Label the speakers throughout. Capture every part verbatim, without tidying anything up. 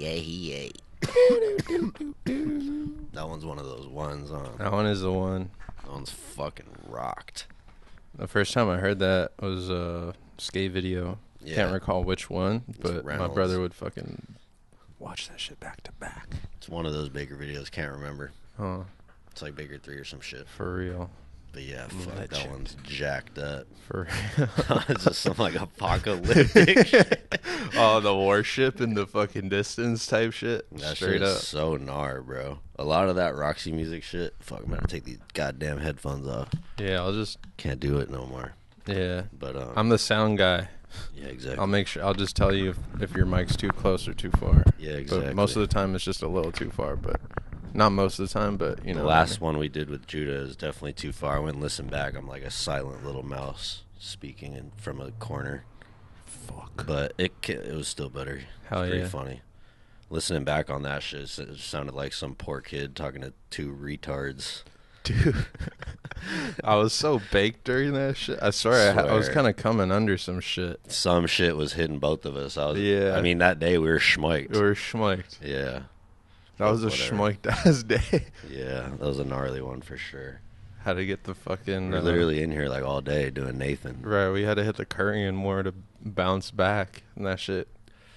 Speaker 1: yeah, he ate. That one's one of those ones, huh?
Speaker 2: That one is the one.
Speaker 1: That one's fucking rocked.
Speaker 2: The first time I heard that was a skate video.
Speaker 1: Yeah.
Speaker 2: Can't recall which one, but my
Speaker 1: Reynolds.
Speaker 2: brother would fucking watch that shit back to back.
Speaker 1: It's one of those Baker videos. Can't remember.
Speaker 2: Huh.
Speaker 1: It's like Baker three or some shit.
Speaker 2: For real.
Speaker 1: But yeah, fuck, that
Speaker 2: Legend.
Speaker 1: one's jacked up.
Speaker 2: For real.
Speaker 1: It's just some like apocalyptic shit.
Speaker 2: Oh, the warship in the fucking distance type shit.
Speaker 1: That
Speaker 2: Straight
Speaker 1: shit
Speaker 2: up.
Speaker 1: is so gnar, bro. A lot of that Roxy music shit. Fuck, I'm gonna take these goddamn headphones off.
Speaker 2: Yeah, I'll just.
Speaker 1: Can't do it no more.
Speaker 2: Yeah.
Speaker 1: But um,
Speaker 2: I'm the sound guy.
Speaker 1: yeah, exactly.
Speaker 2: I'll make sure. I'll just tell you if, if your mic's too close or too far.
Speaker 1: Yeah, exactly.
Speaker 2: But most of the time, it's just a little too far. But not most of the time. But you know,
Speaker 1: The last one we did with Judah is definitely too far. I went and listened back. I'm like a silent little mouse speaking in, from a corner.
Speaker 2: Fuck.
Speaker 1: But it ca- it was still better.
Speaker 2: Hell
Speaker 1: It's pretty
Speaker 2: yeah.
Speaker 1: funny. Listening back on that shit, it sounded like some poor kid talking to two retards.
Speaker 2: Dude, I was so baked during that shit. I swear, I, ha- I was
Speaker 1: Swear.
Speaker 2: kind of coming under some shit.
Speaker 1: Some shit was hitting both of us. I was,
Speaker 2: Yeah.
Speaker 1: I mean, that day we were schmoiked.
Speaker 2: We were schmoiked.
Speaker 1: Yeah.
Speaker 2: That was a
Speaker 1: Whatever.
Speaker 2: schmoiked ass day.
Speaker 1: Yeah, that was a gnarly one for sure.
Speaker 2: Had to get the fucking.
Speaker 1: We were
Speaker 2: uh,
Speaker 1: literally in here like all day doing Nathan.
Speaker 2: Right, we had to hit the curtain more to bounce back, and that shit.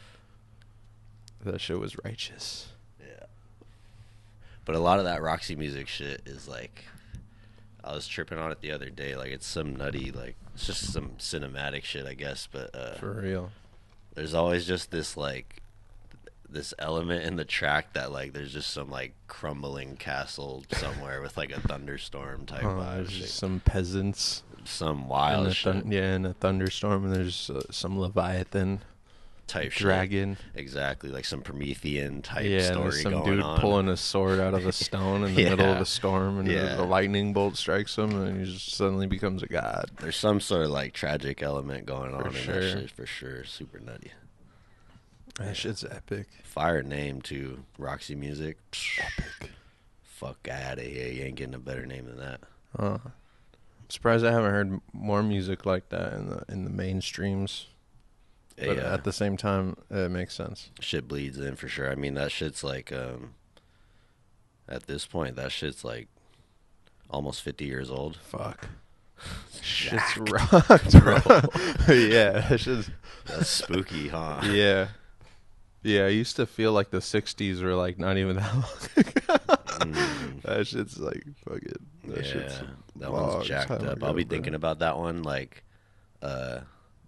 Speaker 2: That shit was righteous.
Speaker 1: Yeah. But a lot of that Roxy music shit is like, I was tripping on it the other day. Like it's some nutty, like it's just some cinematic shit, I guess. But uh,
Speaker 2: For real.
Speaker 1: there's always just this like, this element in the track that like there's just some like crumbling castle somewhere with like a thunderstorm type
Speaker 2: Uh,
Speaker 1: vibe.
Speaker 2: there's
Speaker 1: shit.
Speaker 2: just some peasants.
Speaker 1: Some
Speaker 2: in
Speaker 1: wild
Speaker 2: a
Speaker 1: shit
Speaker 2: thun- yeah, in a thunderstorm, and there's uh, some Leviathan
Speaker 1: type shit.
Speaker 2: dragon.
Speaker 1: Exactly, like some Promethean type
Speaker 2: Yeah, and
Speaker 1: story
Speaker 2: there's some
Speaker 1: going
Speaker 2: dude
Speaker 1: on.
Speaker 2: pulling a sword out of a stone in the
Speaker 1: Yeah.
Speaker 2: middle of a storm, and
Speaker 1: Yeah.
Speaker 2: the, the lightning bolt strikes him, and he just suddenly becomes a god.
Speaker 1: There's some sort of like tragic element going on
Speaker 2: For
Speaker 1: in
Speaker 2: sure.
Speaker 1: that shit for sure. Super nutty.
Speaker 2: That shit's epic.
Speaker 1: Fire name to Roxy Music.
Speaker 2: Epic.
Speaker 1: Fuck out of here. You ain't getting a better name than that.
Speaker 2: Uh, I'm surprised I haven't heard more music like that in the in the mainstreams.
Speaker 1: Hey,
Speaker 2: But
Speaker 1: uh,
Speaker 2: at the same time, it makes sense.
Speaker 1: shit bleeds in for sure. I mean, that shit's like, um, at this point, that shit's like almost fifty years old.
Speaker 2: Fuck.
Speaker 1: Shit's
Speaker 2: Shit's rocked, bro. Yeah, that shit's,
Speaker 1: That's spooky, huh?
Speaker 2: yeah. Yeah, I used to feel like the sixties were like not even that long ago.
Speaker 1: Mm.
Speaker 2: That shit's like fucking. That
Speaker 1: Yeah,
Speaker 2: shit's
Speaker 1: that
Speaker 2: long
Speaker 1: one's jacked
Speaker 2: time
Speaker 1: up.
Speaker 2: ago,
Speaker 1: I'll be
Speaker 2: bro.
Speaker 1: thinking about that one like, uh,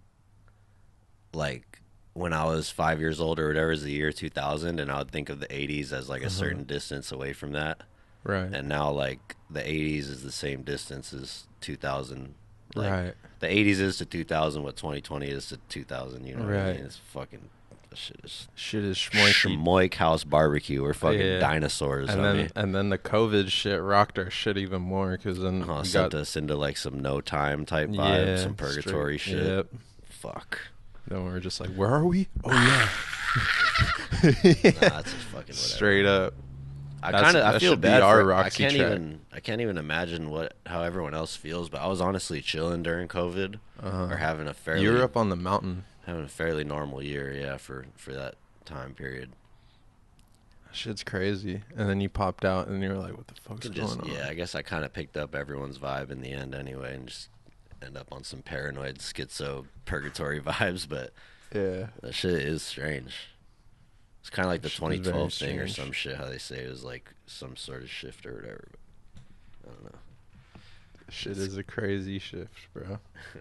Speaker 1: like when I was five years old or whatever is the year two thousand, and I would think of the eighties as like a
Speaker 2: Uh-huh.
Speaker 1: certain distance away from that,
Speaker 2: Right.
Speaker 1: and now like the eighties is the same distance as two thousand. Like,
Speaker 2: right.
Speaker 1: the eighties is to two thousand what twenty twenty is to two thousand. You know what I
Speaker 2: Right.
Speaker 1: mean? It's fucking that shit is
Speaker 2: Shit is schmoiky.
Speaker 1: Schmoik House Barbecue. We're fucking
Speaker 2: Yeah.
Speaker 1: dinosaurs.
Speaker 2: And
Speaker 1: I
Speaker 2: then
Speaker 1: mean.
Speaker 2: and then the COVID shit rocked our shit even more because then
Speaker 1: Uh,
Speaker 2: we
Speaker 1: sent
Speaker 2: got
Speaker 1: us into like some no time type vibe,
Speaker 2: yeah,
Speaker 1: some purgatory
Speaker 2: straight-
Speaker 1: shit.
Speaker 2: Yep.
Speaker 1: Fuck.
Speaker 2: Then we were just like, where are we? Oh yeah.
Speaker 1: Nah, that's just fucking whatever.
Speaker 2: Straight up.
Speaker 1: I
Speaker 2: That's-
Speaker 1: kind of I
Speaker 2: that
Speaker 1: feel
Speaker 2: should be
Speaker 1: bad
Speaker 2: our
Speaker 1: for I
Speaker 2: Roxy
Speaker 1: can't
Speaker 2: track.
Speaker 1: even I can't even imagine what how everyone else feels, but I was honestly chilling during COVID
Speaker 2: Uh-huh.
Speaker 1: or having a fairly
Speaker 2: You were up on the mountain.
Speaker 1: having a fairly normal year, yeah, for for that time period.
Speaker 2: Shit's crazy. And then you popped out and you were like, what the fuck's
Speaker 1: Could
Speaker 2: going
Speaker 1: just,
Speaker 2: on?
Speaker 1: yeah, I guess I kind of picked up everyone's vibe in the end anyway, and just end up on some paranoid schizo purgatory vibes, but
Speaker 2: Yeah.
Speaker 1: that shit is strange. It's kind of like the
Speaker 2: Shit is very
Speaker 1: twenty twelve thing or
Speaker 2: strange.
Speaker 1: some shit. How they say it was like some sort of shift or whatever. But I don't know.
Speaker 2: Shit is a crazy shift, bro.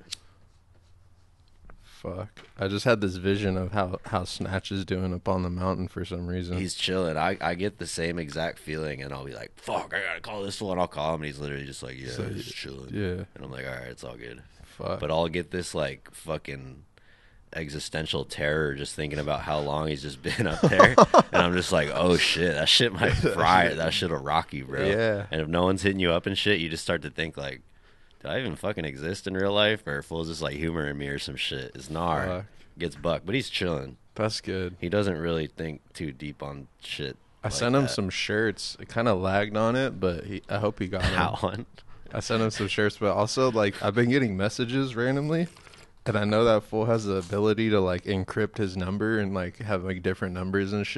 Speaker 2: Fuck. I just had this vision of how, how Snatch is doing up on the mountain for some reason.
Speaker 1: He's chilling. I, I get the same exact feeling, and I'll be like, "Fuck, I gotta call this one." I'll call him, and he's literally just like, "Yeah,
Speaker 2: So,
Speaker 1: just chilling."
Speaker 2: yeah.
Speaker 1: And I'm like, "All right, it's all good."
Speaker 2: Fuck.
Speaker 1: But I'll get this like fucking existential terror just thinking about how long he's just been up there, and I'm just like, "Oh shit, that shit might fry. That shit'll rock you, bro."
Speaker 2: Yeah.
Speaker 1: And if no one's hitting you up and shit, you just start to think like, "Did I even fucking exist in real life, or fools just like humoring me or some shit?" It's gnar.
Speaker 2: Fuck.
Speaker 1: Gets bucked, but he's chilling.
Speaker 2: That's good.
Speaker 1: He doesn't really think too deep on shit.
Speaker 2: I
Speaker 1: like
Speaker 2: sent him
Speaker 1: that.
Speaker 2: some shirts. It kind of lagged on it, but he, I hope he got them.
Speaker 1: How on?
Speaker 2: I sent him some shirts, but also like I've been getting messages randomly, and I know that fool has the ability to like encrypt his number and like have like different numbers and shit.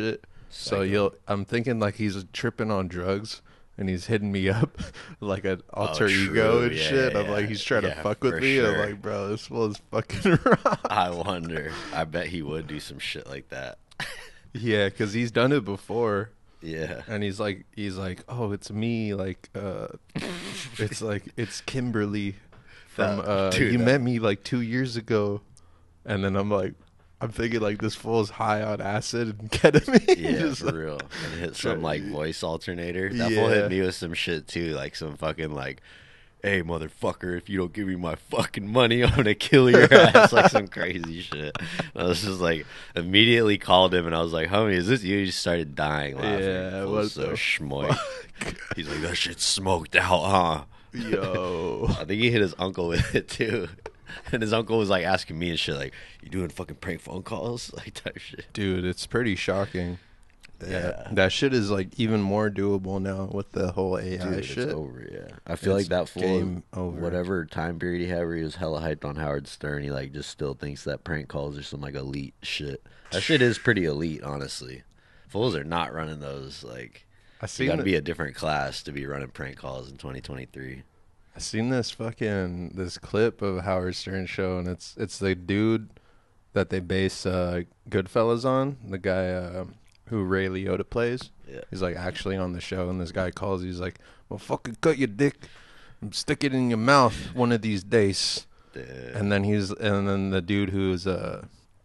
Speaker 2: So
Speaker 1: Psycho.
Speaker 2: you'll, I'm thinking like he's tripping on drugs and he's hitting me up like an alter
Speaker 1: Oh,
Speaker 2: ego
Speaker 1: true.
Speaker 2: and
Speaker 1: Yeah,
Speaker 2: shit.
Speaker 1: yeah,
Speaker 2: I'm like,
Speaker 1: yeah.
Speaker 2: he's trying
Speaker 1: Yeah,
Speaker 2: to fuck with
Speaker 1: for
Speaker 2: me. And I'm
Speaker 1: sure.
Speaker 2: like, bro, this fool is fucking wrong.
Speaker 1: I wonder. I bet he would do some shit like that.
Speaker 2: Yeah, because he's done it before.
Speaker 1: Yeah.
Speaker 2: And he's like, he's like, oh, it's me. Like, uh, it's like, it's Kimberly from,
Speaker 1: That-
Speaker 2: uh,
Speaker 1: dude,
Speaker 2: you
Speaker 1: that-
Speaker 2: met me like two years ago. And then I'm like, I'm thinking like this fool's high on acid and ketamine.
Speaker 1: Yeah,
Speaker 2: Just
Speaker 1: for
Speaker 2: like-
Speaker 1: real. And hit some like voice alternator. That
Speaker 2: Yeah.
Speaker 1: fool hit me with some shit too, like some fucking like, "Hey motherfucker, if you don't give me my fucking money, I'm gonna kill your ass," like some crazy shit. And I was just like, immediately called him and I was like, "Homie, is this you?" He just started dying laughing.
Speaker 2: Yeah,
Speaker 1: Fool
Speaker 2: what
Speaker 1: was so
Speaker 2: the
Speaker 1: schmoy. He's like, "That shit's smoked out, huh?"
Speaker 2: Yo.
Speaker 1: I think he hit his uncle with it too. And his uncle was like asking me and shit, like, "You doing fucking prank phone calls?" Like type shit.
Speaker 2: Dude, it's pretty shocking.
Speaker 1: Yeah.
Speaker 2: That shit is like even more doable now with the whole A I
Speaker 1: Dude,
Speaker 2: shit.
Speaker 1: it's over, yeah. I feel
Speaker 2: It's
Speaker 1: like that fool,
Speaker 2: game over.
Speaker 1: whatever time period he had where he was hella hyped on Howard Stern, he like just still thinks that prank calls are some like elite shit. That shit is pretty elite, honestly. Fools are not running those. Like,
Speaker 2: I
Speaker 1: you
Speaker 2: seen
Speaker 1: got to
Speaker 2: the-
Speaker 1: be a different class to be running prank calls in twenty twenty-three.
Speaker 2: I seen this fucking this clip of Howard Stern show, and it's it's the dude that they base uh, Goodfellas on, the guy uh, who Ray Liotta plays.
Speaker 1: Yeah.
Speaker 2: He's like actually on the show, and this guy calls. He's like, "Well, fucking cut your dick and stick it in your mouth one of these days."
Speaker 1: Yeah.
Speaker 2: And then he's and then the dude who's uh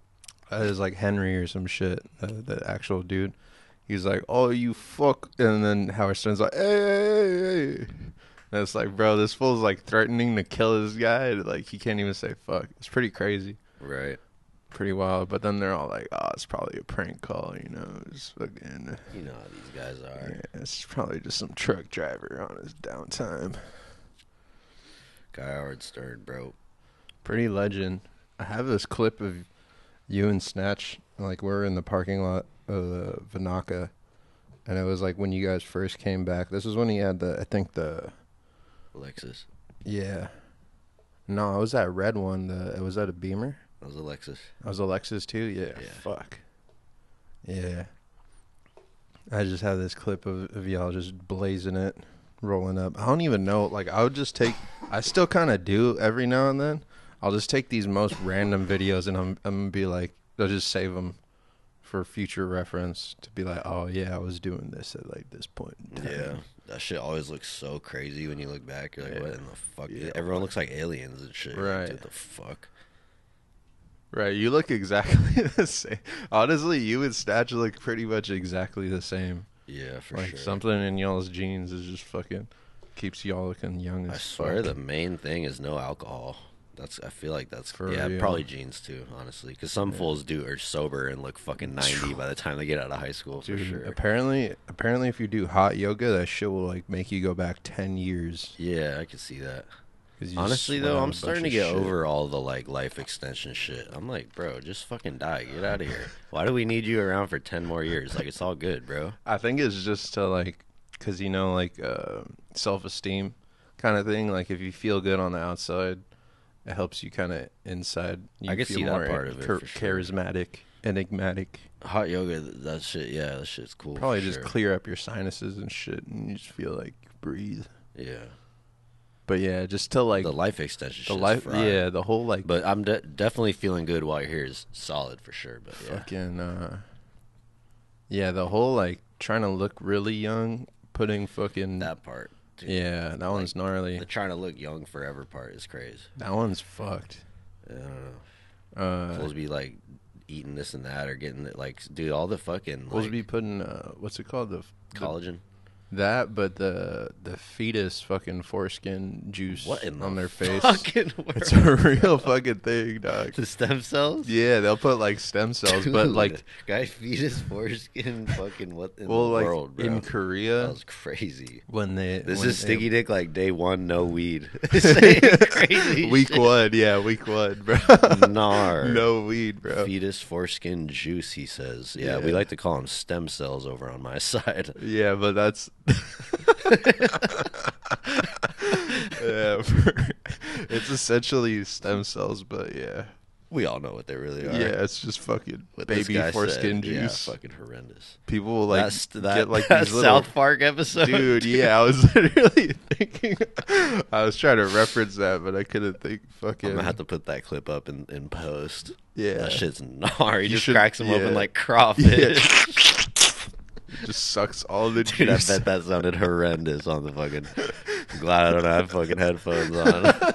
Speaker 2: is like Henry or some shit, uh, the actual dude. He's like, "Oh, you fuck," and then Howard Stern's like, "Hey, hey, hey, hey." And it's like, bro, this fool's like threatening to kill this guy. Like he can't even say fuck. It's pretty crazy,
Speaker 1: Right.
Speaker 2: pretty wild. But then they're all like, "Oh, it's probably a prank call," you know? It's fucking.
Speaker 1: You know how these guys are.
Speaker 2: Yeah, it's probably just some truck driver on his downtime.
Speaker 1: Guy Howard Stern, bro.
Speaker 2: Pretty legend. I have this clip of you and Snatch. Like we're in the parking lot of the Vinaka, and it was like when you guys first came back. This was when he had the, I think the,
Speaker 1: Alexis.
Speaker 2: yeah. No, it was that red one. The was that a Beamer?
Speaker 1: That was Alexis.
Speaker 2: That was a Lexus too. Yeah.
Speaker 1: Yeah.
Speaker 2: Fuck. Yeah. I just have this clip of, of y'all just blazing it, rolling up. I don't even know. Like I would just take. I still kind of do every now and then. I'll just take these most random videos and I'm I'm gonna be like, I'll just save them for future reference to be like, oh yeah, I was doing this at like this point in time.
Speaker 1: Yeah. That shit always looks so crazy when you look back. You're like,
Speaker 2: Yeah.
Speaker 1: what in the fuck?
Speaker 2: Yeah.
Speaker 1: Everyone looks like aliens and shit. You're like,
Speaker 2: Right.
Speaker 1: Dude, the fuck?
Speaker 2: Right, you look exactly the same. Honestly, you and Snatch look pretty much exactly the same.
Speaker 1: Yeah, for
Speaker 2: like
Speaker 1: sure.
Speaker 2: something in y'all's genes is just fucking keeps y'all looking young as
Speaker 1: I swear
Speaker 2: fuck.
Speaker 1: the main thing is no alcohol. That's I feel like that's
Speaker 2: For
Speaker 1: yeah
Speaker 2: real.
Speaker 1: probably genes too, honestly, because some
Speaker 2: Yeah.
Speaker 1: fools do are sober and look fucking ninety by the time they get out of high school. For
Speaker 2: Dude,
Speaker 1: sure.
Speaker 2: apparently, apparently, if you do hot yoga, that shit will like make you go back ten years.
Speaker 1: Yeah, I can see that.
Speaker 2: 'Cause you
Speaker 1: Honestly
Speaker 2: sweat
Speaker 1: though,
Speaker 2: out a
Speaker 1: I'm
Speaker 2: bunch
Speaker 1: starting to
Speaker 2: of
Speaker 1: get
Speaker 2: shit.
Speaker 1: over all the like life extension shit. I'm like, bro, just fucking die. Get out of here. Why do we need you around for ten more years? Like, it's all good, bro.
Speaker 2: I think it's just to like, cause you know, like uh, self-esteem kind of thing. Like if you feel good on the outside, it helps you kind of inside. You
Speaker 1: I can
Speaker 2: feel
Speaker 1: see that
Speaker 2: more
Speaker 1: part of it,
Speaker 2: char-
Speaker 1: for sure.
Speaker 2: charismatic, enigmatic.
Speaker 1: Hot yoga, th- that shit, yeah, that shit's cool.
Speaker 2: Probably
Speaker 1: for
Speaker 2: just
Speaker 1: sure.
Speaker 2: clear up your sinuses and shit, and you just feel like you breathe.
Speaker 1: Yeah,
Speaker 2: But yeah, just to like
Speaker 1: the life extension.
Speaker 2: the
Speaker 1: shit's
Speaker 2: life,
Speaker 1: fried.
Speaker 2: yeah, the whole like
Speaker 1: But I'm de- definitely feeling good while you're here is solid for sure. But yeah,
Speaker 2: fucking uh, yeah, the whole like trying to look really young, putting fucking
Speaker 1: that part. Dude,
Speaker 2: yeah, that one's gnarly.
Speaker 1: the trying to look young forever part is crazy.
Speaker 2: That one's fucked.
Speaker 1: I don't know.
Speaker 2: Uh,
Speaker 1: Supposed to be like eating this and that or getting it like, dude, all the fucking
Speaker 2: supposed
Speaker 1: like,
Speaker 2: to be putting uh, what's it called the, the
Speaker 1: collagen.
Speaker 2: that, but the the fetus fucking foreskin juice
Speaker 1: What in
Speaker 2: on
Speaker 1: the
Speaker 2: their face.
Speaker 1: fucking world?
Speaker 2: It's a real fucking thing, dog.
Speaker 1: The stem cells.
Speaker 2: Yeah, they'll put like stem cells, but
Speaker 1: Dude,
Speaker 2: like
Speaker 1: guy fetus foreskin. Fucking what in
Speaker 2: well,
Speaker 1: the
Speaker 2: like
Speaker 1: world, bro?
Speaker 2: in
Speaker 1: That
Speaker 2: Korea
Speaker 1: was crazy.
Speaker 2: when they
Speaker 1: This
Speaker 2: when
Speaker 1: is
Speaker 2: they-
Speaker 1: sticky dick like day one, no weed. Saying crazy
Speaker 2: week
Speaker 1: shit.
Speaker 2: one, yeah, week one, bro.
Speaker 1: Nar.
Speaker 2: No weed, bro.
Speaker 1: Fetus foreskin juice, he says. Yeah, we
Speaker 2: Yeah.
Speaker 1: like to call them stem cells over on my side.
Speaker 2: Yeah, but that's yeah, for- it's essentially stem cells, but yeah,
Speaker 1: We all know what they really are.
Speaker 2: Yeah, it's just fucking
Speaker 1: What this
Speaker 2: baby
Speaker 1: guy
Speaker 2: foreskin
Speaker 1: said,
Speaker 2: juice.
Speaker 1: Yeah, fucking horrendous.
Speaker 2: People will like
Speaker 1: That's that,
Speaker 2: get like
Speaker 1: that
Speaker 2: these little
Speaker 1: South Park episode,
Speaker 2: dude. Yeah, I was literally thinking. I was trying to reference that, but I couldn't think. Fucking.
Speaker 1: I'm gonna have to put that clip up in, in post.
Speaker 2: Yeah,
Speaker 1: That shit's gnar. He
Speaker 2: You
Speaker 1: just
Speaker 2: should-
Speaker 1: cracks them
Speaker 2: yeah.
Speaker 1: open like crawfish.
Speaker 2: just sucks all the
Speaker 1: Dude, I
Speaker 2: juice.
Speaker 1: bet that sounded horrendous on the fucking. I'm glad I don't have fucking headphones on.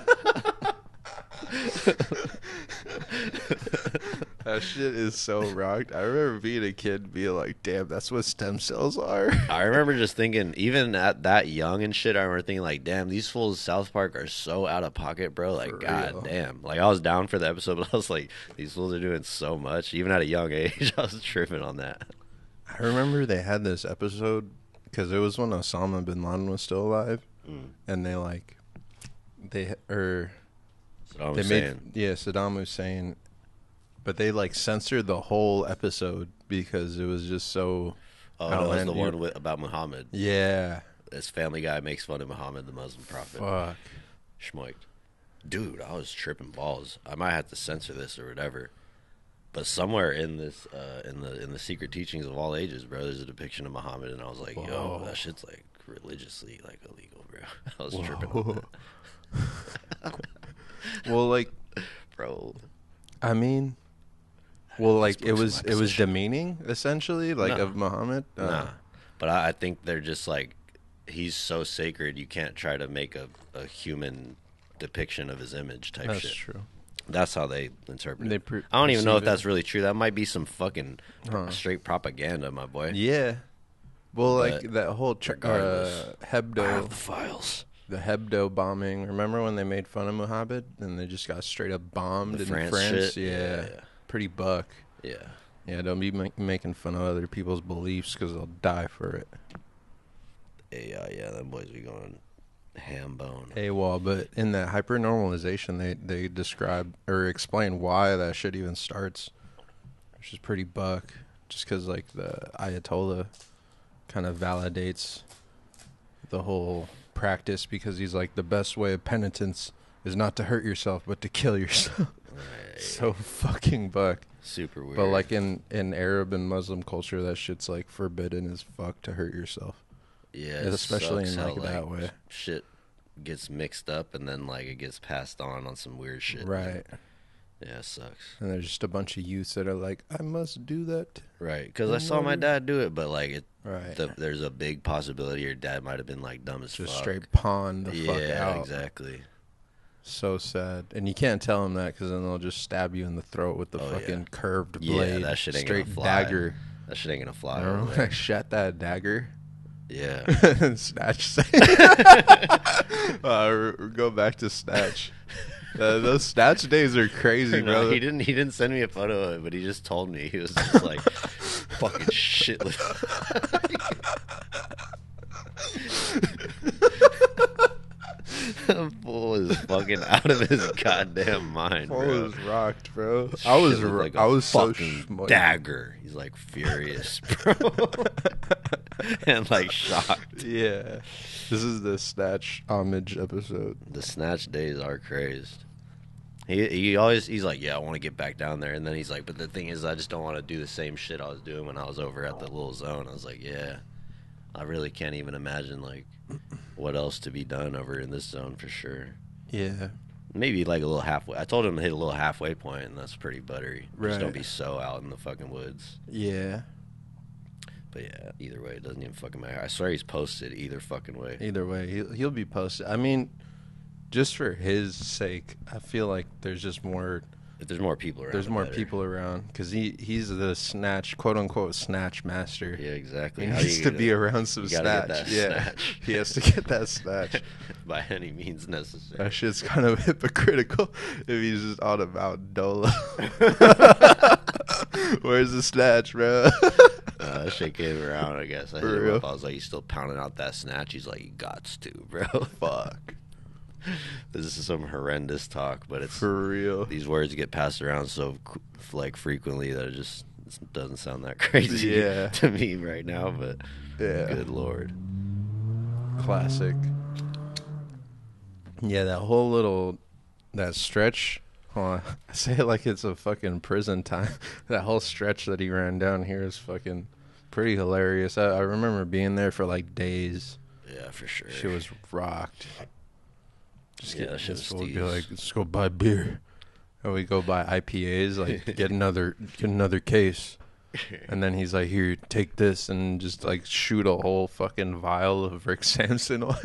Speaker 2: That shit is so rocked. I remember being a kid being like, damn, that's what stem cells are.
Speaker 1: I remember just thinking, even at that young and shit, I remember thinking like, damn, these fools of South Park are so out of pocket, bro. Like,
Speaker 2: For
Speaker 1: god
Speaker 2: real.
Speaker 1: damn. Like, I was down for the episode, but I was like, these fools are doing so much. Even at a young age, I was tripping on that.
Speaker 2: I remember they had this episode because it was when Osama bin Laden was still alive,
Speaker 1: Mm.
Speaker 2: and they like they or
Speaker 1: So I'm
Speaker 2: they
Speaker 1: saying,
Speaker 2: made yeah Saddam Hussein, but they like censored the whole episode because it was just so
Speaker 1: oh, no, that's the
Speaker 2: outlandish.
Speaker 1: one with, about Muhammad.
Speaker 2: Yeah,
Speaker 1: This Family Guy makes fun of Muhammad, the Muslim prophet.
Speaker 2: fuck.
Speaker 1: Schmoiked. Dude, I was tripping balls. I might have to censor this or whatever. But somewhere in this, uh, in the in the secret teachings of all ages, bro, there's a depiction of Muhammad, and I was like, yo,
Speaker 2: Whoa.
Speaker 1: that shit's like religiously like illegal, bro. I was tripping on that,
Speaker 2: Well, like
Speaker 1: bro.
Speaker 2: I mean, well, like
Speaker 1: This
Speaker 2: it
Speaker 1: books
Speaker 2: was
Speaker 1: my
Speaker 2: it was
Speaker 1: position.
Speaker 2: demeaning essentially, like
Speaker 1: No.
Speaker 2: of Muhammad. Uh,
Speaker 1: Nah, but I, I think they're just like, he's so sacred, you can't try to make a, a human depiction of his image type
Speaker 2: that's
Speaker 1: shit.
Speaker 2: true.
Speaker 1: That's how they interpret
Speaker 2: They
Speaker 1: it.
Speaker 2: per-
Speaker 1: I don't even know if
Speaker 2: perceive it.
Speaker 1: that's really true. That might be some fucking
Speaker 2: Huh.
Speaker 1: straight propaganda, my boy.
Speaker 2: Yeah. Well, like
Speaker 1: But
Speaker 2: that whole tr-
Speaker 1: regardless,
Speaker 2: uh,
Speaker 1: I have
Speaker 2: Hebdo,
Speaker 1: the files.
Speaker 2: the Hebdo bombing. Remember when they made fun of Muhammad and they just got straight up bombed
Speaker 1: The
Speaker 2: in
Speaker 1: France
Speaker 2: France?
Speaker 1: shit?
Speaker 2: Yeah.
Speaker 1: Yeah.
Speaker 2: Pretty buck.
Speaker 1: Yeah.
Speaker 2: Yeah, don't be ma- making fun of other people's beliefs because they'll die for it.
Speaker 1: Yeah, yeah, them boys be going ham bone.
Speaker 2: AWOL, but in that hypernormalization, they they describe or explain why that shit even starts, which is pretty buck. Just because like the Ayatollah kind of validates the whole practice because he's like the best way of penitence is not to hurt yourself but to kill yourself.
Speaker 1: Right.
Speaker 2: So fucking buck.
Speaker 1: Super weird.
Speaker 2: But like in in Arab and Muslim culture, that shit's like forbidden as fuck to hurt yourself.
Speaker 1: yeah,
Speaker 2: and
Speaker 1: it
Speaker 2: especially
Speaker 1: sucks
Speaker 2: in,
Speaker 1: how,
Speaker 2: like, that way.
Speaker 1: Shit gets mixed up and then like it gets passed on on some weird shit.
Speaker 2: Right.
Speaker 1: Yeah, it sucks.
Speaker 2: And there's just a bunch of youths that are like, I must do that.
Speaker 1: Right, because I saw my dad do it, but like it,
Speaker 2: Right.
Speaker 1: the, there's a big possibility your dad might have been like dumb as
Speaker 2: Just
Speaker 1: fuck.
Speaker 2: straight pawn the
Speaker 1: yeah,
Speaker 2: fuck out.
Speaker 1: exactly.
Speaker 2: So sad. And you can't tell them that because then they'll just stab you in the throat with the
Speaker 1: Oh,
Speaker 2: fucking
Speaker 1: yeah.
Speaker 2: curved
Speaker 1: Yeah,
Speaker 2: blade.
Speaker 1: that shit ain't
Speaker 2: straight
Speaker 1: gonna fly.
Speaker 2: dagger.
Speaker 1: That shit ain't gonna fly.
Speaker 2: I
Speaker 1: over
Speaker 2: remember when
Speaker 1: there.
Speaker 2: I shot that dagger
Speaker 1: Yeah.
Speaker 2: and Snatch. uh, go back to Snatch. Uh, those Snatch days are crazy,
Speaker 1: No,
Speaker 2: brother.
Speaker 1: he didn't. He didn't send me a photo of it, but he just told me. He was just like, "Fucking shitless." That fool is fucking out of his goddamn mind,
Speaker 2: I
Speaker 1: bro.
Speaker 2: was rocked, bro. I was,
Speaker 1: Shit looked
Speaker 2: ro-
Speaker 1: like
Speaker 2: I
Speaker 1: a
Speaker 2: was so
Speaker 1: fucking
Speaker 2: schmo-
Speaker 1: dagger. He's like furious, bro, and like shocked.
Speaker 2: Yeah, this is the Snatch homage episode.
Speaker 1: The snatch days are crazed. He he always he's like, yeah, I want to get back down there, and then he's like, but the thing is, I just don't want to do the same shit I was doing when I was over at the little zone. I was like, yeah, I really can't even imagine like what else to be done over in this zone for sure.
Speaker 2: Yeah,
Speaker 1: Maybe like a little halfway. I told him to hit a little halfway point, and that's pretty buttery. Just don't
Speaker 2: Right.
Speaker 1: be so out in the fucking woods.
Speaker 2: yeah.
Speaker 1: But yeah, either way, it doesn't even fucking matter. I swear he's posted either fucking way.
Speaker 2: Either way, he'll, he'll be posted. I mean, just for his sake, I feel like there's just more.
Speaker 1: If there's more people around,
Speaker 2: There's
Speaker 1: the
Speaker 2: more
Speaker 1: better.
Speaker 2: people around because he he's the snatch, quote unquote, snatch master.
Speaker 1: Yeah, exactly.
Speaker 2: He
Speaker 1: How
Speaker 2: needs
Speaker 1: you
Speaker 2: to
Speaker 1: gonna-
Speaker 2: be around some
Speaker 1: you gotta get
Speaker 2: snatch.
Speaker 1: that
Speaker 2: Yeah,
Speaker 1: snatch.
Speaker 2: he has to get that snatch.
Speaker 1: by any means necessary.
Speaker 2: That shit's kind of hypocritical if he's just on about Dolo. Where's the snatch, bro?
Speaker 1: Uh, that shit came around, I guess. I hit
Speaker 2: For
Speaker 1: him
Speaker 2: real?
Speaker 1: up. I was like, you still pounding out that snatch? He's like, you gots to, bro.
Speaker 2: Fuck.
Speaker 1: This is some horrendous talk, but it's
Speaker 2: For real.
Speaker 1: these words get passed around so qu- like frequently that it just it doesn't sound that crazy
Speaker 2: Yeah.
Speaker 1: to me right now. But
Speaker 2: Yeah.
Speaker 1: good lord,
Speaker 2: Classic. Yeah, that whole little that stretch Oh, I say it like it's a fucking prison time. That whole stretch that he ran down here is fucking pretty hilarious. I, I remember being there for like days.
Speaker 1: Yeah, for sure.
Speaker 2: She was rocked. Just
Speaker 1: Yeah,
Speaker 2: get,
Speaker 1: that shit
Speaker 2: just
Speaker 1: was
Speaker 2: would be
Speaker 1: steez.
Speaker 2: like, let's go buy beer. Or we go buy I P As, like get another get another case. And then he's like, here, take this, and just like shoot a whole fucking vial of Rick Sampson oil.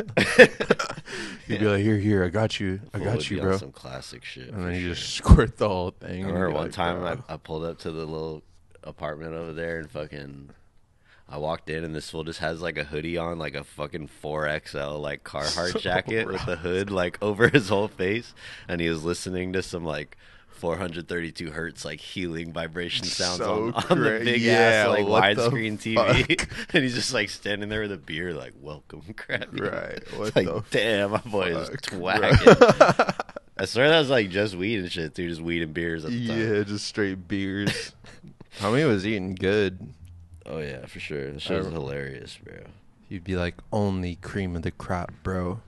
Speaker 2: He'd be like, here, here, I got you, I
Speaker 1: Fool
Speaker 2: got
Speaker 1: would
Speaker 2: you,
Speaker 1: be on
Speaker 2: bro.
Speaker 1: some classic shit.
Speaker 2: And
Speaker 1: for
Speaker 2: then you
Speaker 1: sure.
Speaker 2: just squirt the whole thing.
Speaker 1: I
Speaker 2: and
Speaker 1: remember
Speaker 2: you're
Speaker 1: one
Speaker 2: like,
Speaker 1: time
Speaker 2: bro.
Speaker 1: I, I pulled up to the little apartment over there and fucking I walked in and this fool just has like a hoodie on, like a fucking four X L like Carhartt
Speaker 2: So
Speaker 1: jacket with the hood like over his whole face, and he was listening to some like four hundred thirty-two hertz like healing vibration sounds
Speaker 2: So
Speaker 1: on, on the
Speaker 2: cra-
Speaker 1: big
Speaker 2: yeah,
Speaker 1: ass like
Speaker 2: what the
Speaker 1: widescreen T V,
Speaker 2: fuck?
Speaker 1: and he's just like standing there with a beer like welcome crap.
Speaker 2: Right, what
Speaker 1: like
Speaker 2: the
Speaker 1: damn, my boy is
Speaker 2: fuck,
Speaker 1: twagging. I swear that was like just weed and shit too, just weed and beers at the time.
Speaker 2: Yeah, just straight beers. Homie was eating good.
Speaker 1: Oh yeah, for sure. That shit was
Speaker 2: I-
Speaker 1: hilarious, bro.
Speaker 2: You'd be like, only cream of the crop, bro.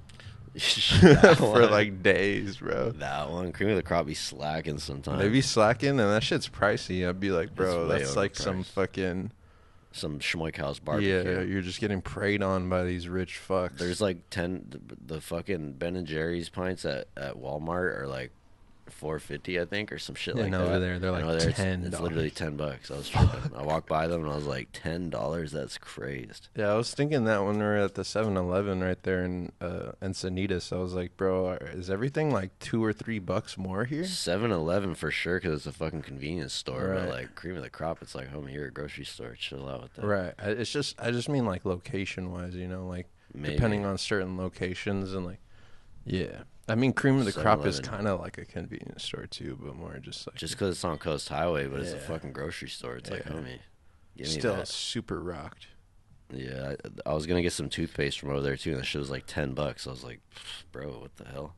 Speaker 1: That
Speaker 2: For
Speaker 1: one-
Speaker 2: like days, bro.
Speaker 1: that one cream of the crop be slacking sometimes.
Speaker 2: They be slacking, and that shit's pricey. I'd be like, bro,
Speaker 1: It's way
Speaker 2: that's like some
Speaker 1: overpriced.
Speaker 2: fucking...
Speaker 1: Some Schmoik House barbecue.
Speaker 2: Yeah, you're just getting preyed on by these rich fucks.
Speaker 1: There's like ten the, the fucking Ben and Jerry's pints at, at Walmart are like four fifty, I think, or some shit
Speaker 2: Yeah,
Speaker 1: like
Speaker 2: and
Speaker 1: that.
Speaker 2: over there, they're
Speaker 1: And
Speaker 2: like
Speaker 1: over there, it's-
Speaker 2: ten
Speaker 1: It's literally ten bucks. I was tripping. I walked by them and I was like, ten dollars? That's crazed.
Speaker 2: Yeah, I was thinking that when we were at the seven eleven right there in uh, Encinitas. I was like, bro, is everything like two or three bucks more here?
Speaker 1: seven eleven for sure because it's a fucking convenience store.
Speaker 2: Right.
Speaker 1: But like cream of the crop, it's like, homie, you're a grocery store. Chill out with that.
Speaker 2: Right. I, it's just, I just mean like location wise, you know, like
Speaker 1: Maybe.
Speaker 2: depending on certain locations and like, yeah. I mean, cream of the crop is
Speaker 1: seven eleven.
Speaker 2: kind of like a convenience store too, but more just like
Speaker 1: Just because it's on Coast Highway, but it's a
Speaker 2: Yeah.
Speaker 1: fucking grocery store. It's like,
Speaker 2: Yeah.
Speaker 1: homie, give me
Speaker 2: still
Speaker 1: that.
Speaker 2: super rocked.
Speaker 1: Yeah, I, I was gonna get some toothpaste from over there too, and the shit was like ten bucks. I was like, bro, what the hell?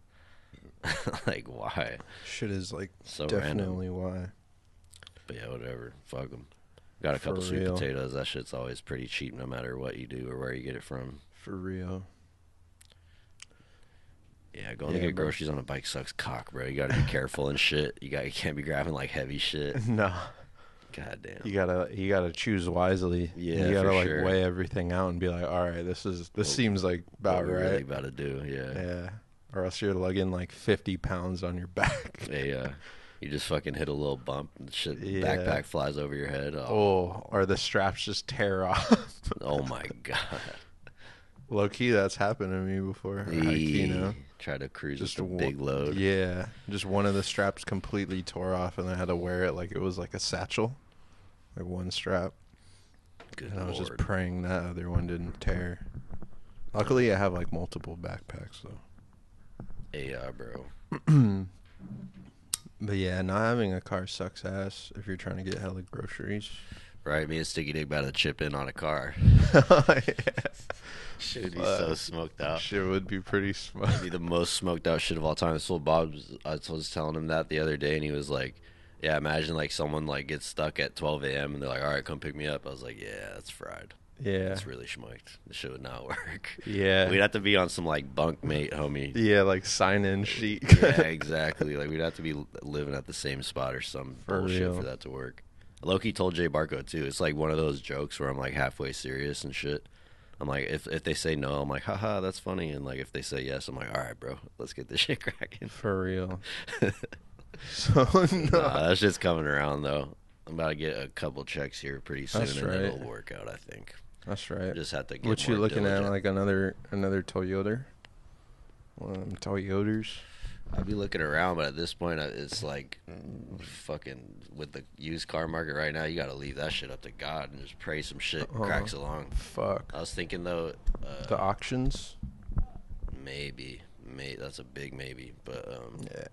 Speaker 1: Like, why?
Speaker 2: Shit is like
Speaker 1: So random.
Speaker 2: definitely why.
Speaker 1: But yeah, whatever. Fuck them. Got a
Speaker 2: For
Speaker 1: couple sweet
Speaker 2: real.
Speaker 1: potatoes. That shit's always pretty cheap, no matter what you do or where you get it from.
Speaker 2: For real.
Speaker 1: Yeah, going
Speaker 2: Yeah,
Speaker 1: to get
Speaker 2: bro.
Speaker 1: groceries on a bike sucks cock, bro. You gotta be careful and shit. You got you can't be grabbing like heavy shit.
Speaker 2: No.
Speaker 1: God damn.
Speaker 2: You gotta you gotta choose wisely.
Speaker 1: Yeah,
Speaker 2: you gotta
Speaker 1: for
Speaker 2: like
Speaker 1: sure.
Speaker 2: weigh everything out and be like, all right, this is this
Speaker 1: What-
Speaker 2: seems like
Speaker 1: What
Speaker 2: about
Speaker 1: we
Speaker 2: right.
Speaker 1: really about to do, yeah.
Speaker 2: Yeah, or else you're lugging like fifty pounds on your back.
Speaker 1: Yeah, uh, you just fucking hit a little bump and shit.
Speaker 2: Yeah.
Speaker 1: Backpack flies over your head. Oh,
Speaker 2: Oh, or the straps just tear off.
Speaker 1: oh my god.
Speaker 2: Low key, that's happened to me before. High key, you know?
Speaker 1: Try to cruise
Speaker 2: Just
Speaker 1: with a
Speaker 2: one-
Speaker 1: big load.
Speaker 2: Yeah, just one of the straps completely tore off, and I had to wear it like it was like a satchel, like one strap.
Speaker 1: Good
Speaker 2: And I was just
Speaker 1: lord.
Speaker 2: praying that other one didn't tear. Luckily, I have like multiple backpacks though.
Speaker 1: Yeah, bro.
Speaker 2: But yeah, not having a car sucks ass if you're trying to get hella groceries.
Speaker 1: Right, me and Sticky Dick about to chip in on a car.
Speaker 2: Yeah.
Speaker 1: Shit would be so
Speaker 2: Fuck.
Speaker 1: smoked out.
Speaker 2: Shit would be pretty smart.
Speaker 1: It'd be the most smoked out shit of all time. This little Bob, was, I was telling him that the other day, and he was like, "Yeah, imagine like someone like gets stuck at twelve a.m. and they're like, all right, come pick me up." I was like, "Yeah, that's fried.
Speaker 2: Yeah.
Speaker 1: That's really smoked. This shit would not work.
Speaker 2: Yeah.
Speaker 1: We'd have to be on some like bunk mate, homie.
Speaker 2: Yeah, like sign in sheet.
Speaker 1: Yeah, exactly. Like we'd have to be li- living at the same spot or some
Speaker 2: For
Speaker 1: bullshit
Speaker 2: real.
Speaker 1: for that to work." Loki told Jay Barco too. It's like one of those jokes where I'm like halfway serious and shit. I'm like, if if they say no, I'm like, haha, that's funny. And like if they say yes, I'm like, all right, bro, let's get this shit cracking.
Speaker 2: For real. So no.
Speaker 1: Nah, that shit's coming around though. I'm about to get a couple checks here pretty soon,
Speaker 2: That's
Speaker 1: and
Speaker 2: right.
Speaker 1: it'll work out. I think.
Speaker 2: That's right.
Speaker 1: Just have to get.
Speaker 2: What you
Speaker 1: more
Speaker 2: looking
Speaker 1: diligent.
Speaker 2: at? Like another another Toyota? One of them Toyotas.
Speaker 1: I'd be looking around, but at this point, I- it's like fucking with the used car market right now. You got to leave that shit up to God and just pray some shit
Speaker 2: Uh-huh.
Speaker 1: cracks along.
Speaker 2: Fuck.
Speaker 1: I was thinking though, uh,
Speaker 2: The auctions?
Speaker 1: maybe, may that's a big maybe, but um,
Speaker 2: Yeah.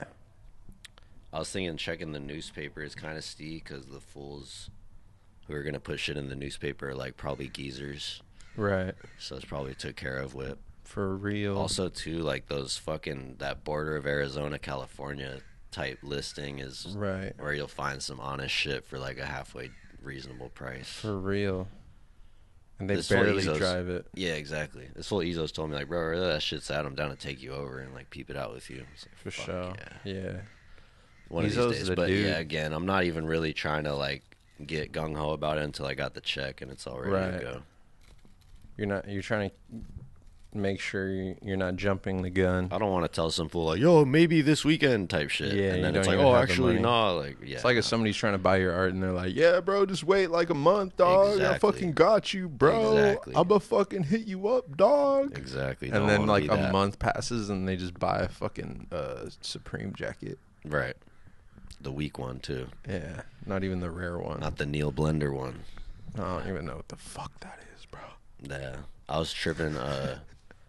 Speaker 1: I was thinking checking the newspaper is kind of steep because the fools who are gonna put shit in the newspaper are like probably geezers,
Speaker 2: Right.
Speaker 1: so it's probably took care of with.
Speaker 2: For real.
Speaker 1: Also, too, like those fucking that border of Arizona, California type listing is
Speaker 2: Right.
Speaker 1: where you'll find some honest shit for like a halfway reasonable price.
Speaker 2: For real. And they
Speaker 1: This whole
Speaker 2: barely
Speaker 1: Ezos-
Speaker 2: drive it.
Speaker 1: Yeah, exactly. This whole Ezos told me like, bro, where that shit's at, I'm down to take you over and like peep it out with you. It's like,
Speaker 2: For
Speaker 1: fuck
Speaker 2: sure.
Speaker 1: Yeah.
Speaker 2: Yeah.
Speaker 1: one
Speaker 2: He's
Speaker 1: of
Speaker 2: always
Speaker 1: these days.
Speaker 2: the
Speaker 1: But
Speaker 2: dude.
Speaker 1: yeah, again, I'm not even really trying to like get gung ho about it until I got the check and it's all ready
Speaker 2: Right.
Speaker 1: to go.
Speaker 2: You're not. You're trying to make sure you- you're not jumping the gun.
Speaker 1: I don't want to tell some fool like, yo, maybe this weekend type shit.
Speaker 2: Yeah,
Speaker 1: and
Speaker 2: you
Speaker 1: then
Speaker 2: don't
Speaker 1: it's like,
Speaker 2: even
Speaker 1: oh,
Speaker 2: have the
Speaker 1: actually,
Speaker 2: money.
Speaker 1: nah. Like, yeah.
Speaker 2: It's like if
Speaker 1: nah.
Speaker 2: somebody's trying to buy your art and they're like, "Yeah, bro, just wait like a month, dog. I
Speaker 1: Exactly.
Speaker 2: fucking got you, bro.
Speaker 1: Exactly.
Speaker 2: I'ma fucking hit you up, dog."
Speaker 1: Exactly.
Speaker 2: And
Speaker 1: Don't
Speaker 2: then
Speaker 1: wanna
Speaker 2: like
Speaker 1: be
Speaker 2: a
Speaker 1: that.
Speaker 2: month passes and they just buy a fucking uh, Supreme jacket.
Speaker 1: Right. The weak one, too.
Speaker 2: Yeah, not even the rare one.
Speaker 1: Not the Neil Blender one.
Speaker 2: I don't even know what the fuck that is, bro.
Speaker 1: Yeah. I was tripping. Uh,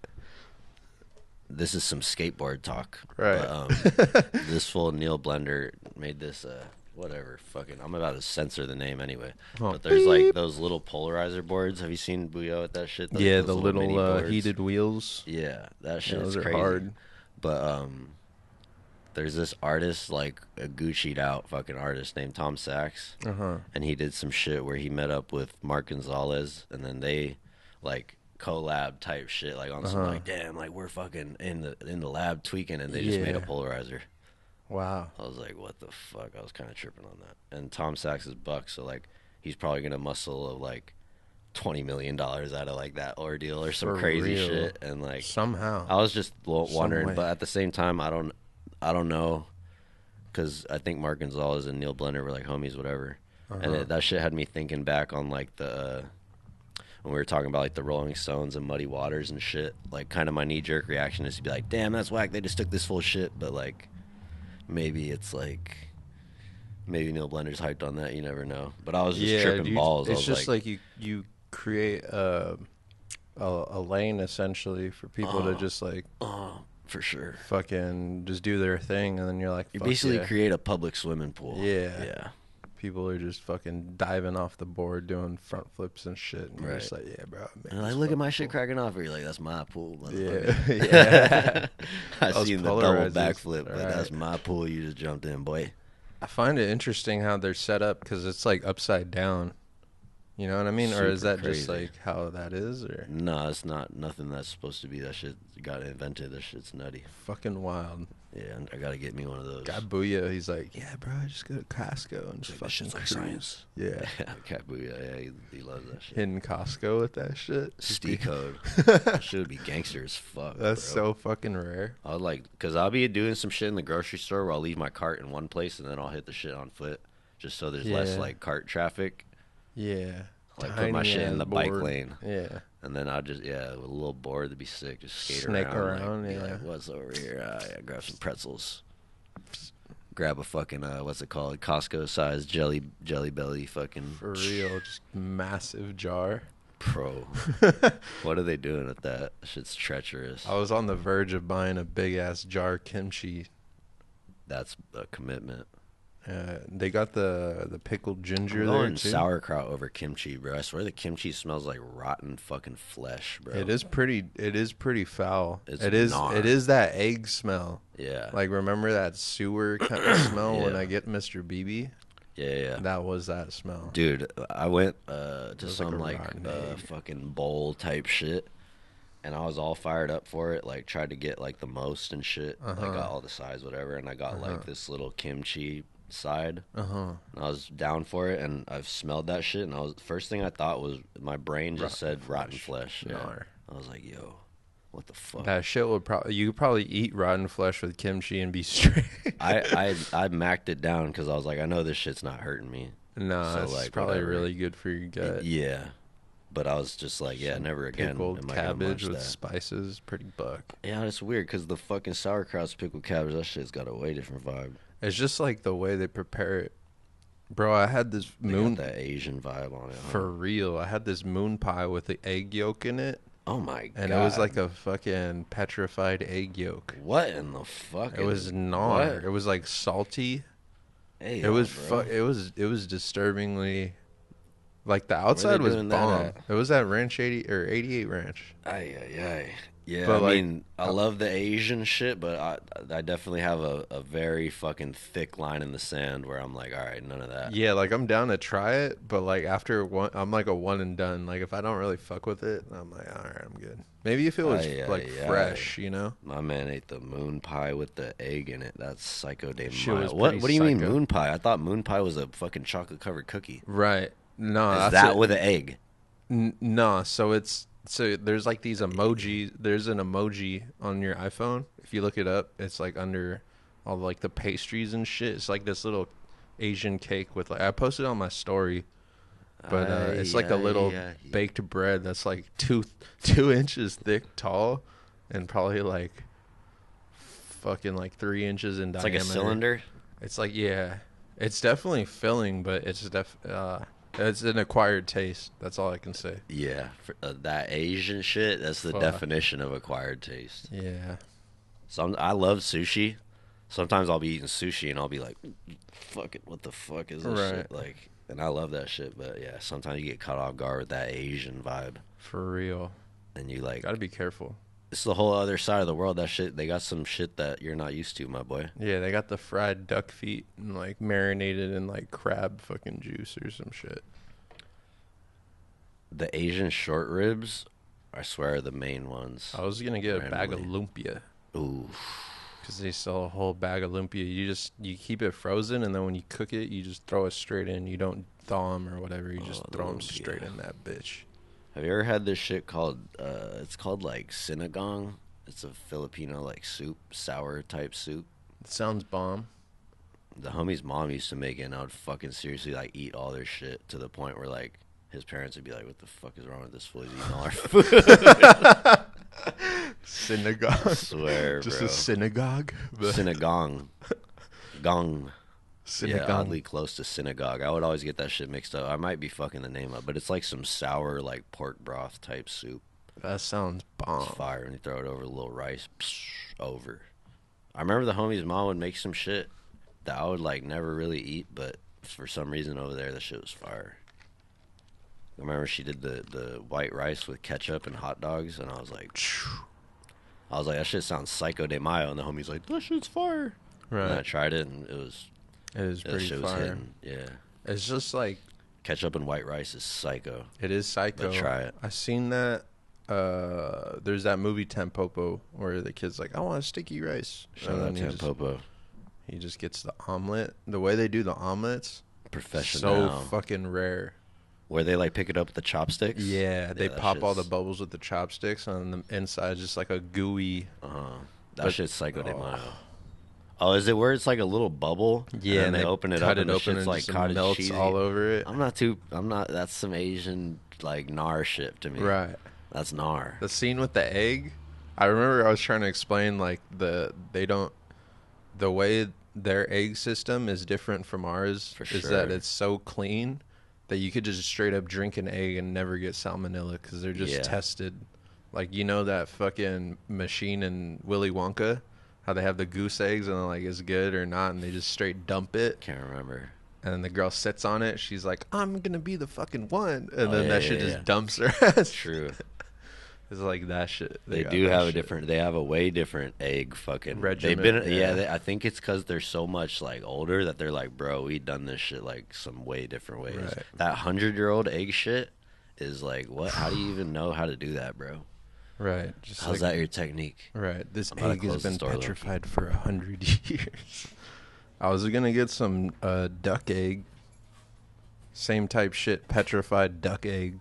Speaker 1: this is some skateboard talk.
Speaker 2: Right.
Speaker 1: But, um, this fool Neil Blender made this. Uh, whatever. Fucking. I'm about to censor the name anyway.
Speaker 2: Oh.
Speaker 1: But there's like those little polarizer boards. Have you seen Booyah with that shit? Those,
Speaker 2: Yeah,
Speaker 1: those
Speaker 2: the little
Speaker 1: mini
Speaker 2: uh,
Speaker 1: boards?
Speaker 2: heated wheels.
Speaker 1: Yeah, that
Speaker 2: Yeah,
Speaker 1: shit
Speaker 2: those
Speaker 1: is
Speaker 2: are
Speaker 1: crazy.
Speaker 2: hard.
Speaker 1: But um, there's this artist, like a Gucci'd out fucking artist named Tom Sachs,
Speaker 2: Uh huh.
Speaker 1: and he did some shit where he met up with Mark Gonzalez, and then they like collab type shit, like on some
Speaker 2: Uh-huh.
Speaker 1: like, damn, like we're fucking in the in the lab tweaking, and they just made a
Speaker 2: Yeah.
Speaker 1: polarizer.
Speaker 2: Wow.
Speaker 1: I was like, what the fuck? I was kind of tripping on that. And Tom Sachs is buck, so like he's probably gonna muscle of like twenty million dollars out of like that ordeal or some
Speaker 2: For
Speaker 1: crazy
Speaker 2: real.
Speaker 1: shit, and like.
Speaker 2: Somehow.
Speaker 1: I was just w-
Speaker 2: Some
Speaker 1: wondering,
Speaker 2: way.
Speaker 1: but at the same time, I don't, I don't know, because I think Mark Gonzalez and Neil Blender were like homies, whatever, and
Speaker 2: Uh-huh.
Speaker 1: it, that shit had me thinking back on like the uh, when we were talking about like the Rolling Stones and Muddy Waters and shit. Like, kind of my knee jerk reaction is to be like, "Damn, that's whack. They just took this full shit." But like, maybe it's like, maybe Neil Blender's hyped on that. You never know. But I was just
Speaker 2: yeah,
Speaker 1: tripping
Speaker 2: dude,
Speaker 1: balls. I
Speaker 2: It's
Speaker 1: was
Speaker 2: just
Speaker 1: like,
Speaker 2: like, you you create a, a a lane essentially for people to
Speaker 1: Oh.
Speaker 2: just like
Speaker 1: oh, for sure.
Speaker 2: fucking just do their thing, and then you're like,
Speaker 1: You
Speaker 2: fuck
Speaker 1: basically
Speaker 2: yeah.
Speaker 1: create a public swimming pool.
Speaker 2: Yeah.
Speaker 1: Yeah.
Speaker 2: People are just fucking diving off the board, doing front flips and shit. And you're just like, yeah, bro. I made
Speaker 1: And like,
Speaker 2: this
Speaker 1: look at my
Speaker 2: fucking
Speaker 1: shit
Speaker 2: pool."
Speaker 1: cracking off. Or you're like, that's my pool.
Speaker 2: Yeah,
Speaker 1: motherfucker."
Speaker 2: yeah.
Speaker 1: I
Speaker 2: Those
Speaker 1: seen the double
Speaker 2: polarizers,
Speaker 1: backflip, but
Speaker 2: right.
Speaker 1: that's my pool. You just jumped in, boy.
Speaker 2: I find it interesting how they're set up because it's like upside down. You know what I mean? Or is
Speaker 1: Super
Speaker 2: that just
Speaker 1: crazy.
Speaker 2: like how that is? Or
Speaker 1: No, it's not nothing that's supposed to be. That shit got invented. That shit's nutty.
Speaker 2: fucking wild.
Speaker 1: Yeah, and I gotta get me one of those.
Speaker 2: Guy Booyah, he's like, yeah, bro, I just go to Costco and just
Speaker 1: That
Speaker 2: fucking
Speaker 1: shit's like
Speaker 2: cruise."
Speaker 1: science.
Speaker 2: Yeah.
Speaker 1: Cat Booyah, yeah, he, he loves that shit.
Speaker 2: Hitting Costco with that shit. Just be-
Speaker 1: Steak code. That shit would be gangster as fuck.
Speaker 2: That's
Speaker 1: bro.
Speaker 2: so fucking rare.
Speaker 1: I would like, cause I'll be doing some shit in the grocery store where I'll leave my cart in one place and then I'll hit the shit on foot, just so there's less
Speaker 2: Yeah.
Speaker 1: like cart traffic.
Speaker 2: Yeah.
Speaker 1: Like put my
Speaker 2: Tiny
Speaker 1: shit in
Speaker 2: ass
Speaker 1: the bike
Speaker 2: board.
Speaker 1: lane,
Speaker 2: Yeah.
Speaker 1: and then I'll just yeah, with a little board to be sick, just skate
Speaker 2: Snake
Speaker 1: around,
Speaker 2: around,
Speaker 1: like, be
Speaker 2: yeah.
Speaker 1: like, what's over here? Uh, yeah, grab some pretzels, grab a fucking uh, what's it called, Costco size jelly jelly belly, fucking
Speaker 2: For real. Just massive jar.
Speaker 1: pro. What are they doing with that? Shit's treacherous.
Speaker 2: I was on the verge of buying a big ass jar kimchi.
Speaker 1: That's a commitment.
Speaker 2: Uh, they got the the pickled ginger
Speaker 1: I'm
Speaker 2: there
Speaker 1: going
Speaker 2: too.
Speaker 1: sauerkraut over kimchi, bro. I swear the kimchi smells like rotten fucking flesh, bro.
Speaker 2: It is pretty. It is pretty foul.
Speaker 1: It's
Speaker 2: It is.
Speaker 1: gnar.
Speaker 2: It is that egg smell.
Speaker 1: Yeah.
Speaker 2: Like remember that sewer kind of smell when
Speaker 1: Yeah.
Speaker 2: I get Mister B B?
Speaker 1: yeah, yeah.
Speaker 2: That was that smell.
Speaker 1: Dude, I went uh, to
Speaker 2: was like
Speaker 1: some
Speaker 2: a
Speaker 1: like,
Speaker 2: rotten
Speaker 1: uh,
Speaker 2: egg.
Speaker 1: fucking bowl type shit, and I was all fired up for it. Like, tried to get like the most and shit. Like,
Speaker 2: Uh-huh.
Speaker 1: got all the sides, whatever, and I got
Speaker 2: Uh-huh.
Speaker 1: like this little kimchi side.
Speaker 2: Uh huh.
Speaker 1: And I was down for it, and I've smelled that shit, and I was first thing I thought was my brain just
Speaker 2: Rotten
Speaker 1: said rotten
Speaker 2: flesh.
Speaker 1: flesh. Yeah.
Speaker 2: Gnar.
Speaker 1: I was like, yo, what the fuck?
Speaker 2: That shit would probably you could probably eat rotten flesh with kimchi and be straight.
Speaker 1: I I I macked it down because I was like, I know this shit's not hurting me.
Speaker 2: no,
Speaker 1: So,
Speaker 2: it's
Speaker 1: like,
Speaker 2: probably
Speaker 1: whatever.
Speaker 2: really good for your gut.
Speaker 1: Yeah. But I was just like, yeah,
Speaker 2: Some
Speaker 1: never again.
Speaker 2: Pickled
Speaker 1: am I gonna
Speaker 2: cabbage
Speaker 1: munch
Speaker 2: with
Speaker 1: that.
Speaker 2: spices, pretty buck.
Speaker 1: Yeah, it's weird because the fucking sauerkraut's pickled cabbage, that shit's got a way different vibe.
Speaker 2: It's just like the way they prepare it, bro. I had this
Speaker 1: They
Speaker 2: moon
Speaker 1: got that Asian vibe on it. Huh?
Speaker 2: for real. I had this moon pie with the egg yolk in it,
Speaker 1: oh my god.
Speaker 2: and it was like a fucking petrified egg yolk.
Speaker 1: what in the fuck?
Speaker 2: It was gnar. It was like salty.
Speaker 1: Hey,
Speaker 2: It was
Speaker 1: bro.
Speaker 2: fu- It was it was disturbingly. Like the outside was
Speaker 1: doing that
Speaker 2: bomb.
Speaker 1: at?
Speaker 2: It was at Ranch eighty or eighty-eight Ranch.
Speaker 1: Ay, ay, ay. Yeah,
Speaker 2: But,
Speaker 1: I
Speaker 2: like,
Speaker 1: mean, I love the Asian shit, but I I definitely have a, a very fucking thick line in the sand where I'm like, all right, none of that.
Speaker 2: Yeah, like I'm down to try it, but like after one, I'm like a one and done. Like if I don't really fuck with it, I'm like, all right, I'm good. Maybe if it was
Speaker 1: Aye,
Speaker 2: like
Speaker 1: aye,
Speaker 2: fresh,
Speaker 1: aye.
Speaker 2: you know.
Speaker 1: My man ate the moon pie with the egg in it. That's psycho de
Speaker 2: Shit
Speaker 1: Mayo.
Speaker 2: was
Speaker 1: What
Speaker 2: pretty
Speaker 1: what do you mean
Speaker 2: psycho.
Speaker 1: moon pie? I thought moon pie was a fucking chocolate covered cookie.
Speaker 2: Right. No,
Speaker 1: Is
Speaker 2: that's
Speaker 1: that
Speaker 2: it.
Speaker 1: with an egg?
Speaker 2: N- no, so it's so there's like these emojis. There's an emoji on your iPhone. If you look it up, it's like under all like the pastries and shit. It's like this little Asian cake with like I posted it on my story, but uh, it's like a little
Speaker 1: Aye, aye, aye.
Speaker 2: baked bread that's like two two inches thick, tall, and probably like fucking like three inches in
Speaker 1: It's
Speaker 2: diameter.
Speaker 1: like a cylinder.
Speaker 2: It's like yeah, it's definitely filling, but it's def uh, it's an acquired taste. That's all I can say.
Speaker 1: Yeah, for, uh, that Asian shit. That's the
Speaker 2: Fuck.
Speaker 1: definition of acquired taste.
Speaker 2: Yeah.
Speaker 1: Some I love sushi. Sometimes I'll be eating sushi and I'll be like, "Fuck it, what the fuck is this
Speaker 2: Right.
Speaker 1: shit?" Like, and I love that shit. But yeah, sometimes you get caught off guard with that Asian vibe,
Speaker 2: For real.
Speaker 1: and you like,
Speaker 2: Gotta be careful.
Speaker 1: it's the whole other side of the world. That shit, they got some shit that you're not used to, my boy.
Speaker 2: Yeah, they got the fried duck feet and like marinated in like crab fucking juice or some shit.
Speaker 1: The Asian short ribs, I swear, are the main ones.
Speaker 2: I was gonna get a bag of
Speaker 1: Randomly.
Speaker 2: lumpia
Speaker 1: Ooh,
Speaker 2: because they sell a whole bag of lumpia. You just you keep it frozen and then when you cook it, you just throw it straight in. You don't thaw them or whatever. You just
Speaker 1: Oh, the
Speaker 2: throw them
Speaker 1: lumpia.
Speaker 2: straight in that bitch.
Speaker 1: have you ever had this shit called? Uh, it's called like sinigang. It's a Filipino like soup, sour type soup.
Speaker 2: It sounds bomb.
Speaker 1: The homie's mom used to make it, and I would fucking seriously like eat all their shit to the point where like his parents would be like, "What the fuck is wrong with this fool? He's eating all our food."
Speaker 2: Synagogue.
Speaker 1: I swear,
Speaker 2: Just
Speaker 1: bro.
Speaker 2: a synagogue. but-
Speaker 1: Synagogue, gong.
Speaker 2: Synagogue.
Speaker 1: Yeah, oddly close to synagogue. I would always get that shit mixed up. I might be fucking the name up, but it's like some sour like pork broth type soup.
Speaker 2: That sounds bomb.
Speaker 1: It's fire, and you throw it over a little rice. Psh, over. I remember the homie's mom would make some shit that I would like never really eat, but for some reason over there, the shit was fire. I remember she did the, the white rice with ketchup and hot dogs, and I was like, I was like, that shit sounds psycho de Mayo, and the homie's like, that shit's fire. And I
Speaker 2: Right.
Speaker 1: tried it, and it was,
Speaker 2: It is
Speaker 1: that
Speaker 2: pretty
Speaker 1: shit was
Speaker 2: fire.
Speaker 1: hitting. Yeah,
Speaker 2: It's just like
Speaker 1: ketchup and white rice is psycho.
Speaker 2: it is psycho.
Speaker 1: But try it.
Speaker 2: I seen that. Uh, there's that movie Tampopo where the kid's like, "I want a sticky rice,"
Speaker 1: Shout
Speaker 2: and
Speaker 1: out
Speaker 2: then
Speaker 1: to
Speaker 2: he just,
Speaker 1: Popo.
Speaker 2: he just gets the omelet. The way they do the omelets,
Speaker 1: Professional.
Speaker 2: so fucking rare.
Speaker 1: Where they like pick it up with the chopsticks.
Speaker 2: Yeah, they
Speaker 1: that
Speaker 2: pop all the
Speaker 1: shit's-
Speaker 2: bubbles with the chopsticks, and the inside is just like a gooey.
Speaker 1: Uh-huh. That
Speaker 2: But-
Speaker 1: shit's psycho de
Speaker 2: oh.
Speaker 1: Mayo. Oh, is it where it's like a little bubble?
Speaker 2: Yeah,
Speaker 1: and then they, open it
Speaker 2: cut
Speaker 1: up
Speaker 2: it
Speaker 1: and the
Speaker 2: open
Speaker 1: shit's
Speaker 2: and
Speaker 1: like
Speaker 2: just
Speaker 1: cottage
Speaker 2: melts
Speaker 1: cheesy.
Speaker 2: all over it.
Speaker 1: I'm not too. I'm not. That's some Asian like gnar shit to me.
Speaker 2: Right.
Speaker 1: That's gnar.
Speaker 2: The scene with the egg, I remember I was trying to explain like the they don't the way their egg system is different from ours
Speaker 1: For
Speaker 2: is that
Speaker 1: sure.
Speaker 2: it's so clean that you could just straight up drink an egg and never get salmonella because they're just
Speaker 1: Yeah.
Speaker 2: tested. Like you know that fucking machine in Willy Wonka, how they have the goose eggs and they're like is good or not, and they just straight dump it,
Speaker 1: Can't remember.
Speaker 2: and then the girl sits on it. She's like, "I'm gonna be the fucking one," and
Speaker 1: Oh,
Speaker 2: then
Speaker 1: yeah,
Speaker 2: that shit
Speaker 1: yeah,
Speaker 2: just
Speaker 1: yeah.
Speaker 2: dumps her ass.
Speaker 1: True.
Speaker 2: It's like that shit.
Speaker 1: They,
Speaker 2: got
Speaker 1: do
Speaker 2: that
Speaker 1: have a
Speaker 2: shit.
Speaker 1: different. They have a way different egg fucking
Speaker 2: Regimen,
Speaker 1: They've been.
Speaker 2: yeah.
Speaker 1: Yeah. they, I think it's because they're so much like older that they're like, bro, we done this shit like some way different ways.
Speaker 2: Right.
Speaker 1: That hundred year old egg shit is like, what? How do you even know how to do that, bro?
Speaker 2: Right. Just
Speaker 1: How's
Speaker 2: like,
Speaker 1: that your technique?
Speaker 2: Right. This
Speaker 1: I'm about to
Speaker 2: egg has
Speaker 1: close
Speaker 2: been
Speaker 1: this door, low-key.
Speaker 2: petrified for a hundred years. I was gonna get some uh, duck egg. Same type shit, petrified duck egg.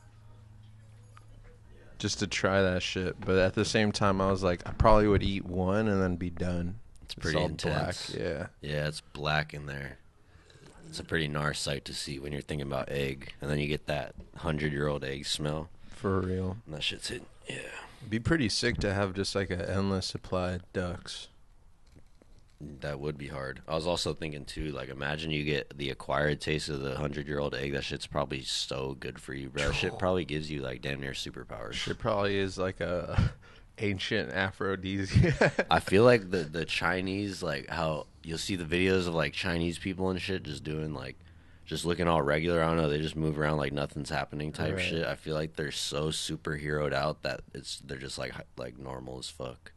Speaker 2: Just to try that shit, but at the same time, I was like, I probably would eat one and then be done.
Speaker 1: It's pretty
Speaker 2: all
Speaker 1: intense.
Speaker 2: black, yeah.
Speaker 1: Yeah, it's black in there. It's a pretty gnar sight to see when you're thinking about egg, and then you get that hundred year old egg smell,
Speaker 2: For real.
Speaker 1: and that shit's hitting. Yeah.
Speaker 2: It'd be pretty sick to have just like an endless supply of ducks.
Speaker 1: That would be hard. I was also thinking too, like imagine you get the acquired taste of the hundred year old egg. That shit's probably so good for you, bro. That shit probably gives you like damn near superpowers.
Speaker 2: Shit probably is like a ancient aphrodisiac.
Speaker 1: I feel like the the Chinese, like how you'll see the videos of like Chinese people and shit just doing like just looking all regular. I don't know. They just move around like nothing's happening type
Speaker 2: Right.
Speaker 1: shit. I feel like they're so superheroed out that it's they're just like hy- like normal as fuck.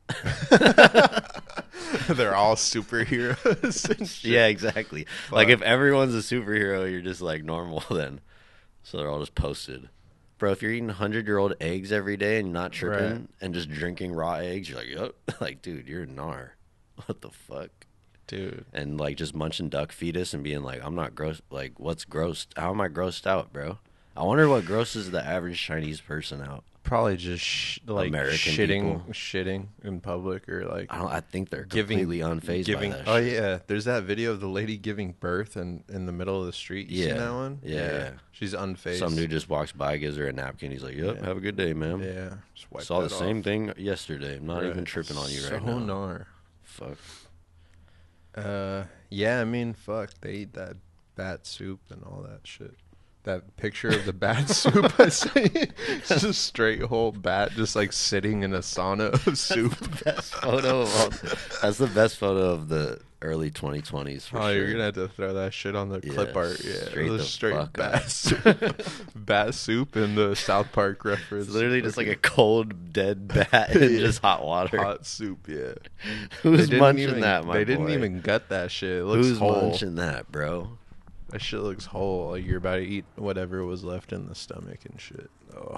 Speaker 2: They're all superheroes. and shit.
Speaker 1: Yeah, exactly. Like
Speaker 2: Fuck.
Speaker 1: if everyone's a superhero, you're just like normal then. So they're all just posted. Bro, if you're eating hundred year old eggs every day and not tripping
Speaker 2: Right.
Speaker 1: and just drinking raw eggs, you're like, yup. Like, dude, you're a gnar. What the fuck?
Speaker 2: Dude.
Speaker 1: And like just munching duck fetus and being like, I'm not gross. Like, what's gross? How am I grossed out, bro? I wonder what grosses the average Chinese person out.
Speaker 2: Probably just sh- like
Speaker 1: American
Speaker 2: shitting,
Speaker 1: people.
Speaker 2: shitting in public or like
Speaker 1: I don't. I think they're
Speaker 2: giving
Speaker 1: completely unfazed
Speaker 2: giving.
Speaker 1: by that.
Speaker 2: Oh
Speaker 1: shit.
Speaker 2: yeah, there's that video of the lady giving birth and in the middle of the street. You
Speaker 1: Yeah.
Speaker 2: seen that one?
Speaker 1: Yeah, yeah.
Speaker 2: She's unfazed.
Speaker 1: Some dude just walks by, gives her a napkin. He's like, "Yep,
Speaker 2: Yeah.
Speaker 1: have a good day, ma'am."
Speaker 2: Yeah, just wipe
Speaker 1: Saw the
Speaker 2: that
Speaker 1: same
Speaker 2: off.
Speaker 1: thing yesterday. I'm not
Speaker 2: Right.
Speaker 1: even tripping on you
Speaker 2: so
Speaker 1: right now.
Speaker 2: Gnar.
Speaker 1: Fuck.
Speaker 2: Uh, yeah, I mean, fuck, they eat that bat soup and all that shit. That picture of the bat soup, I say, it's just a straight whole bat just like sitting in a sauna of soup.
Speaker 1: Best photo of all. That's the best photo of the early twenty twenties for
Speaker 2: Oh,
Speaker 1: sure.
Speaker 2: you're gonna have to throw that shit on the
Speaker 1: Yeah,
Speaker 2: clip art. Yeah,
Speaker 1: straight
Speaker 2: the
Speaker 1: the
Speaker 2: straight
Speaker 1: fuck
Speaker 2: bat
Speaker 1: up.
Speaker 2: soup, bat soup, and the South Park reference.
Speaker 1: It's literally just like a
Speaker 2: Fucking
Speaker 1: cold dead bat in
Speaker 2: Yeah.
Speaker 1: just hot water.
Speaker 2: hot soup. Yeah,
Speaker 1: Who's
Speaker 2: They didn't
Speaker 1: munching
Speaker 2: even-
Speaker 1: that? My
Speaker 2: They didn't
Speaker 1: boy?
Speaker 2: even gut that shit. It looks
Speaker 1: Who's
Speaker 2: whole.
Speaker 1: munching that, bro?
Speaker 2: That shit looks whole. Like you're about to eat whatever was left in the stomach and shit. Oh.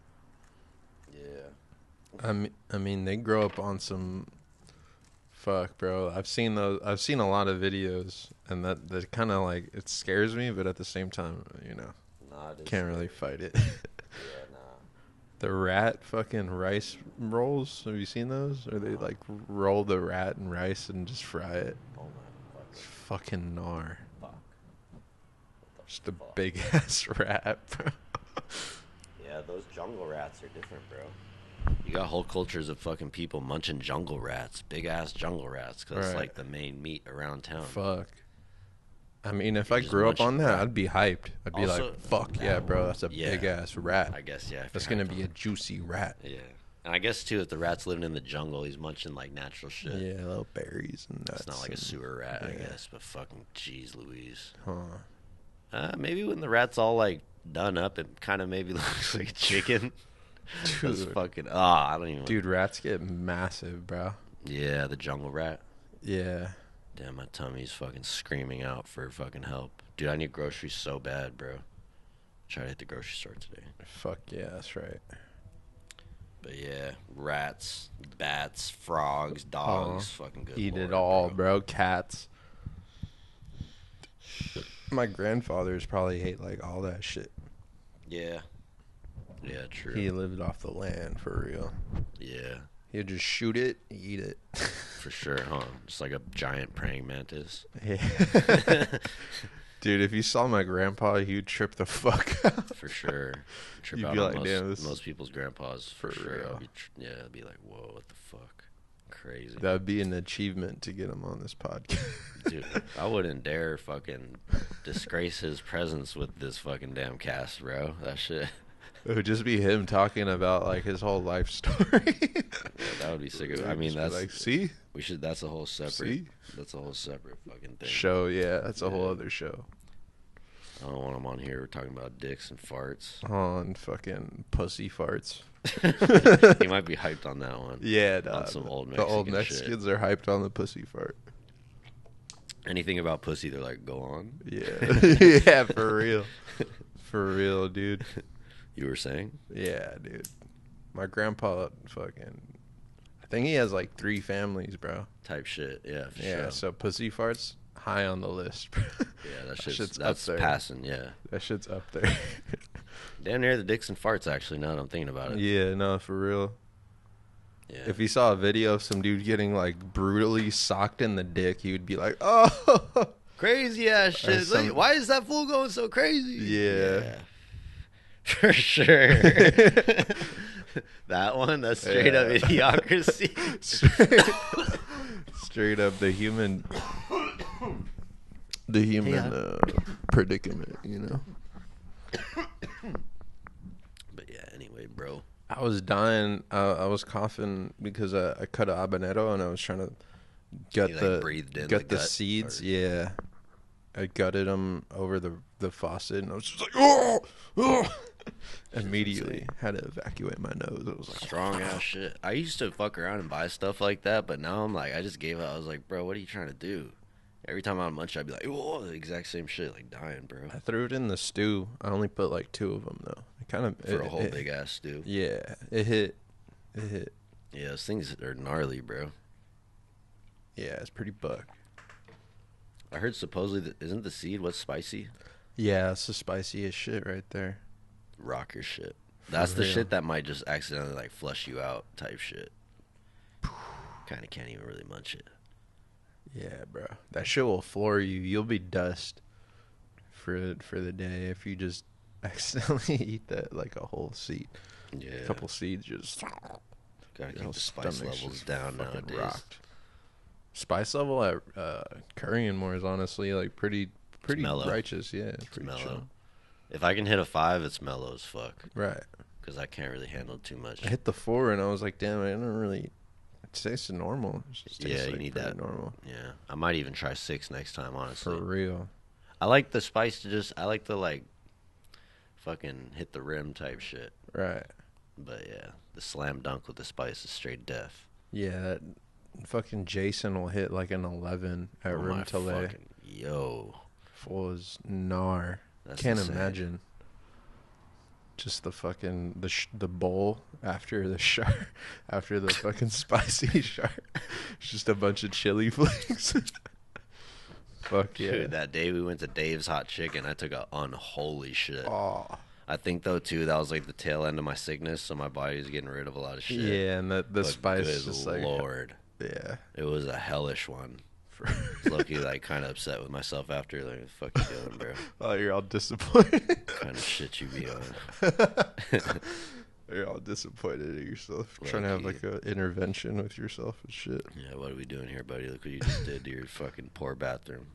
Speaker 1: Yeah.
Speaker 2: I mean, I mean, they grow up on some. Fuck, bro. I've seen those. I've seen a lot of videos, and that that kind of like it scares me, but at the same time, you know,
Speaker 1: Nah, it is
Speaker 2: can't really fight it.
Speaker 1: Yeah, nah.
Speaker 2: The rat fucking rice rolls. Have you seen those? Or they like roll the rat in rice and just fry it.
Speaker 1: Oh my
Speaker 2: It's
Speaker 1: fucking
Speaker 2: fucking gnar.
Speaker 1: fuck.
Speaker 2: Just a
Speaker 1: fuck?
Speaker 2: big ass rat, bro.
Speaker 1: Yeah, those jungle rats are different, bro. You got whole cultures of fucking people munching jungle rats, big ass jungle rats, because it's
Speaker 2: Right.
Speaker 1: like the main meat around town.
Speaker 2: Fuck. I mean, if
Speaker 1: You
Speaker 2: I
Speaker 1: just
Speaker 2: grew up
Speaker 1: munch
Speaker 2: on that,
Speaker 1: rat.
Speaker 2: I'd be hyped. I'd be
Speaker 1: Also,
Speaker 2: like, "Fuck
Speaker 1: that
Speaker 2: yeah, bro!
Speaker 1: one-
Speaker 2: That's a
Speaker 1: yeah.
Speaker 2: big ass rat.
Speaker 1: I guess, yeah. if
Speaker 2: That's
Speaker 1: you're
Speaker 2: gonna
Speaker 1: hyped
Speaker 2: be a
Speaker 1: on
Speaker 2: juicy rat."
Speaker 1: it. Yeah. And I guess, too, if the rat's living in the jungle, he's munching like natural shit.
Speaker 2: Yeah, little berries and nuts.
Speaker 1: It's not like a
Speaker 2: and-
Speaker 1: sewer rat, I
Speaker 2: yeah.
Speaker 1: guess, but fucking jeez Louise.
Speaker 2: Huh.
Speaker 1: Uh, maybe when the rat's all like done up, it kind of maybe looks like a chicken. That's
Speaker 2: Dude.
Speaker 1: fucking. Ah, I don't even.
Speaker 2: Dude, rats get massive, bro.
Speaker 1: Yeah, the jungle rat.
Speaker 2: Yeah.
Speaker 1: Damn, my tummy's fucking screaming out for fucking help. Dude, I need groceries so bad, bro. Try to hit the grocery store today.
Speaker 2: Fuck yeah, that's right.
Speaker 1: But yeah, rats, bats, frogs, dogs, fucking good.
Speaker 2: Eat it
Speaker 1: lord,
Speaker 2: all, bro. Cats. My grandfather's probably ate like all that shit.
Speaker 1: Yeah. Yeah, true.
Speaker 2: He lived off the land for real.
Speaker 1: Yeah,
Speaker 2: He'd just shoot it, eat it.
Speaker 1: for sure, huh? Just like a giant praying mantis.
Speaker 2: Yeah. Dude, if you saw my grandpa, you'd trip the fuck out.
Speaker 1: For sure. Trip
Speaker 2: You'd
Speaker 1: out
Speaker 2: be
Speaker 1: on
Speaker 2: like,
Speaker 1: most,
Speaker 2: "Damn, this-
Speaker 1: most people's grandpas, for,
Speaker 2: for
Speaker 1: sure.
Speaker 2: real."
Speaker 1: I'd be tr- yeah, I'd be like, whoa, what the fuck? Crazy.
Speaker 2: That would be an achievement to get him on this podcast.
Speaker 1: Dude, I wouldn't dare fucking disgrace his presence with this fucking damn cast, bro. That shit.
Speaker 2: It would just be him talking about like his whole life story.
Speaker 1: Yeah, that would be sick. Of, I mean,
Speaker 2: Just be
Speaker 1: that's
Speaker 2: like, see,
Speaker 1: we should. That's a whole separate.
Speaker 2: See?
Speaker 1: That's a whole separate fucking thing.
Speaker 2: show. Yeah, that's a whole
Speaker 1: Yeah.
Speaker 2: other show
Speaker 1: I don't want him on here. We're talking about dicks and farts.
Speaker 2: on fucking pussy farts.
Speaker 1: He might be hyped on that one.
Speaker 2: Yeah,
Speaker 1: On
Speaker 2: dog.
Speaker 1: some old
Speaker 2: the old
Speaker 1: Mexican shit.
Speaker 2: Mexicans are hyped on the pussy fart.
Speaker 1: Anything about pussy, they're like, go on.
Speaker 2: Yeah, yeah, for real, for real, dude.
Speaker 1: You were saying?
Speaker 2: Yeah, dude. My grandpa fucking. I think he has like three families, bro.
Speaker 1: Type shit. Yeah, for
Speaker 2: Yeah,
Speaker 1: sure.
Speaker 2: so pussy farts high on the list. Bro.
Speaker 1: Yeah, that shit's,
Speaker 2: shit's up
Speaker 1: that's
Speaker 2: there.
Speaker 1: passing. Yeah,
Speaker 2: That shit's up there.
Speaker 1: damn near the dicks and farts. Actually, now that I'm thinking about it.
Speaker 2: Yeah, no, for real.
Speaker 1: Yeah.
Speaker 2: If he saw a video of some dude getting like brutally socked in the dick, he would be like, "Oh,
Speaker 1: Crazy ass
Speaker 2: Or
Speaker 1: shit.
Speaker 2: some-
Speaker 1: Like, why is that fool going so crazy?
Speaker 2: Yeah.
Speaker 1: For sure. That one, that's straight up
Speaker 2: Yeah.
Speaker 1: idiocracy.
Speaker 2: straight, straight up the human, the human
Speaker 1: Yeah.
Speaker 2: uh, predicament." You know.
Speaker 1: But yeah, anyway, bro.
Speaker 2: I was dying. Uh, I was coughing because I, I cut a habanero and I was trying to get
Speaker 1: You, like,
Speaker 2: the
Speaker 1: breathed in
Speaker 2: get
Speaker 1: the
Speaker 2: the,
Speaker 1: gut,
Speaker 2: seeds.
Speaker 1: or-
Speaker 2: Yeah, I gutted him over the the faucet, and I was just like, oh, oh. Immediately had to evacuate my nose. It was like
Speaker 1: Strong ass shit. I used to fuck around and buy stuff like that, but now I'm like, I just gave up. I was like, bro, what are you trying to do? Every time I munch, I'd be like, oh, the exact same shit, like dying, bro.
Speaker 2: I threw it in the stew. I only put like two of them though. It kind of
Speaker 1: For
Speaker 2: it,
Speaker 1: a whole
Speaker 2: it,
Speaker 1: big ass stew.
Speaker 2: Yeah, it hit. It hit.
Speaker 1: Yeah, those things are gnarly, bro.
Speaker 2: Yeah, it's pretty buck.
Speaker 1: I heard supposedly that isn't the seed what's spicy?
Speaker 2: Yeah, it's the spiciest shit right there.
Speaker 1: Rocker shit. That's
Speaker 2: For
Speaker 1: the
Speaker 2: real.
Speaker 1: shit that might just accidentally like flush you out type shit. Kind of can't even really munch it.
Speaker 2: Yeah, bro. That shit will floor you. You'll be dust for for the day if you just accidentally eat that like a whole seed.
Speaker 1: Yeah.
Speaker 2: A couple seeds just
Speaker 1: Gotta
Speaker 2: your
Speaker 1: keep
Speaker 2: whole
Speaker 1: the spice
Speaker 2: stomach's
Speaker 1: levels
Speaker 2: just
Speaker 1: down
Speaker 2: fucking
Speaker 1: nowadays.
Speaker 2: rocked. Spice level at uh, Korean more is honestly like pretty pretty
Speaker 1: mellow.
Speaker 2: righteous. Yeah, it's pretty
Speaker 1: mellow.
Speaker 2: chill.
Speaker 1: If I can hit a five, it's mellow as fuck.
Speaker 2: Right.
Speaker 1: Because I can't really handle too much.
Speaker 2: I hit the four and I was like, damn, I don't really. It tastes normal. It just tastes
Speaker 1: Yeah, you
Speaker 2: like
Speaker 1: need
Speaker 2: pretty
Speaker 1: that.
Speaker 2: normal.
Speaker 1: Yeah. I might even try six next time, honestly.
Speaker 2: For real.
Speaker 1: I like the spice to just, I like the like, fucking hit the rim type shit.
Speaker 2: Right.
Speaker 1: But yeah, the slam dunk with the spice is straight death.
Speaker 2: Yeah, that fucking Jason will hit like an eleven at
Speaker 1: Oh
Speaker 2: Room
Speaker 1: my
Speaker 2: Tele.
Speaker 1: fucking- Yo.
Speaker 2: Full as gnar.
Speaker 1: That's
Speaker 2: Can't
Speaker 1: insane.
Speaker 2: imagine. Just the fucking the sh- the bowl after the shark, after the fucking spicy shark. It's just a bunch of chili flakes. Fuck yeah.
Speaker 1: Dude, that day we went to Dave's Hot Chicken, I took a unholy shit.
Speaker 2: Oh.
Speaker 1: I think though too that was like the tail end of my sickness, so my body was getting rid of a lot of shit.
Speaker 2: Yeah, and the the
Speaker 1: But
Speaker 2: spice
Speaker 1: good
Speaker 2: just like
Speaker 1: Lord,
Speaker 2: yeah.
Speaker 1: it was a hellish one. I was low-key like kind of upset with myself after. Like, what the fuck you doing, bro?
Speaker 2: Oh, you're all disappointed.
Speaker 1: Kind of shit you be on.
Speaker 2: You're all disappointed at yourself. Trying to have like
Speaker 1: Low-key.
Speaker 2: a intervention with yourself and shit.
Speaker 1: Yeah, what are we doing here, buddy? Look what you just did to your fucking poor bathroom.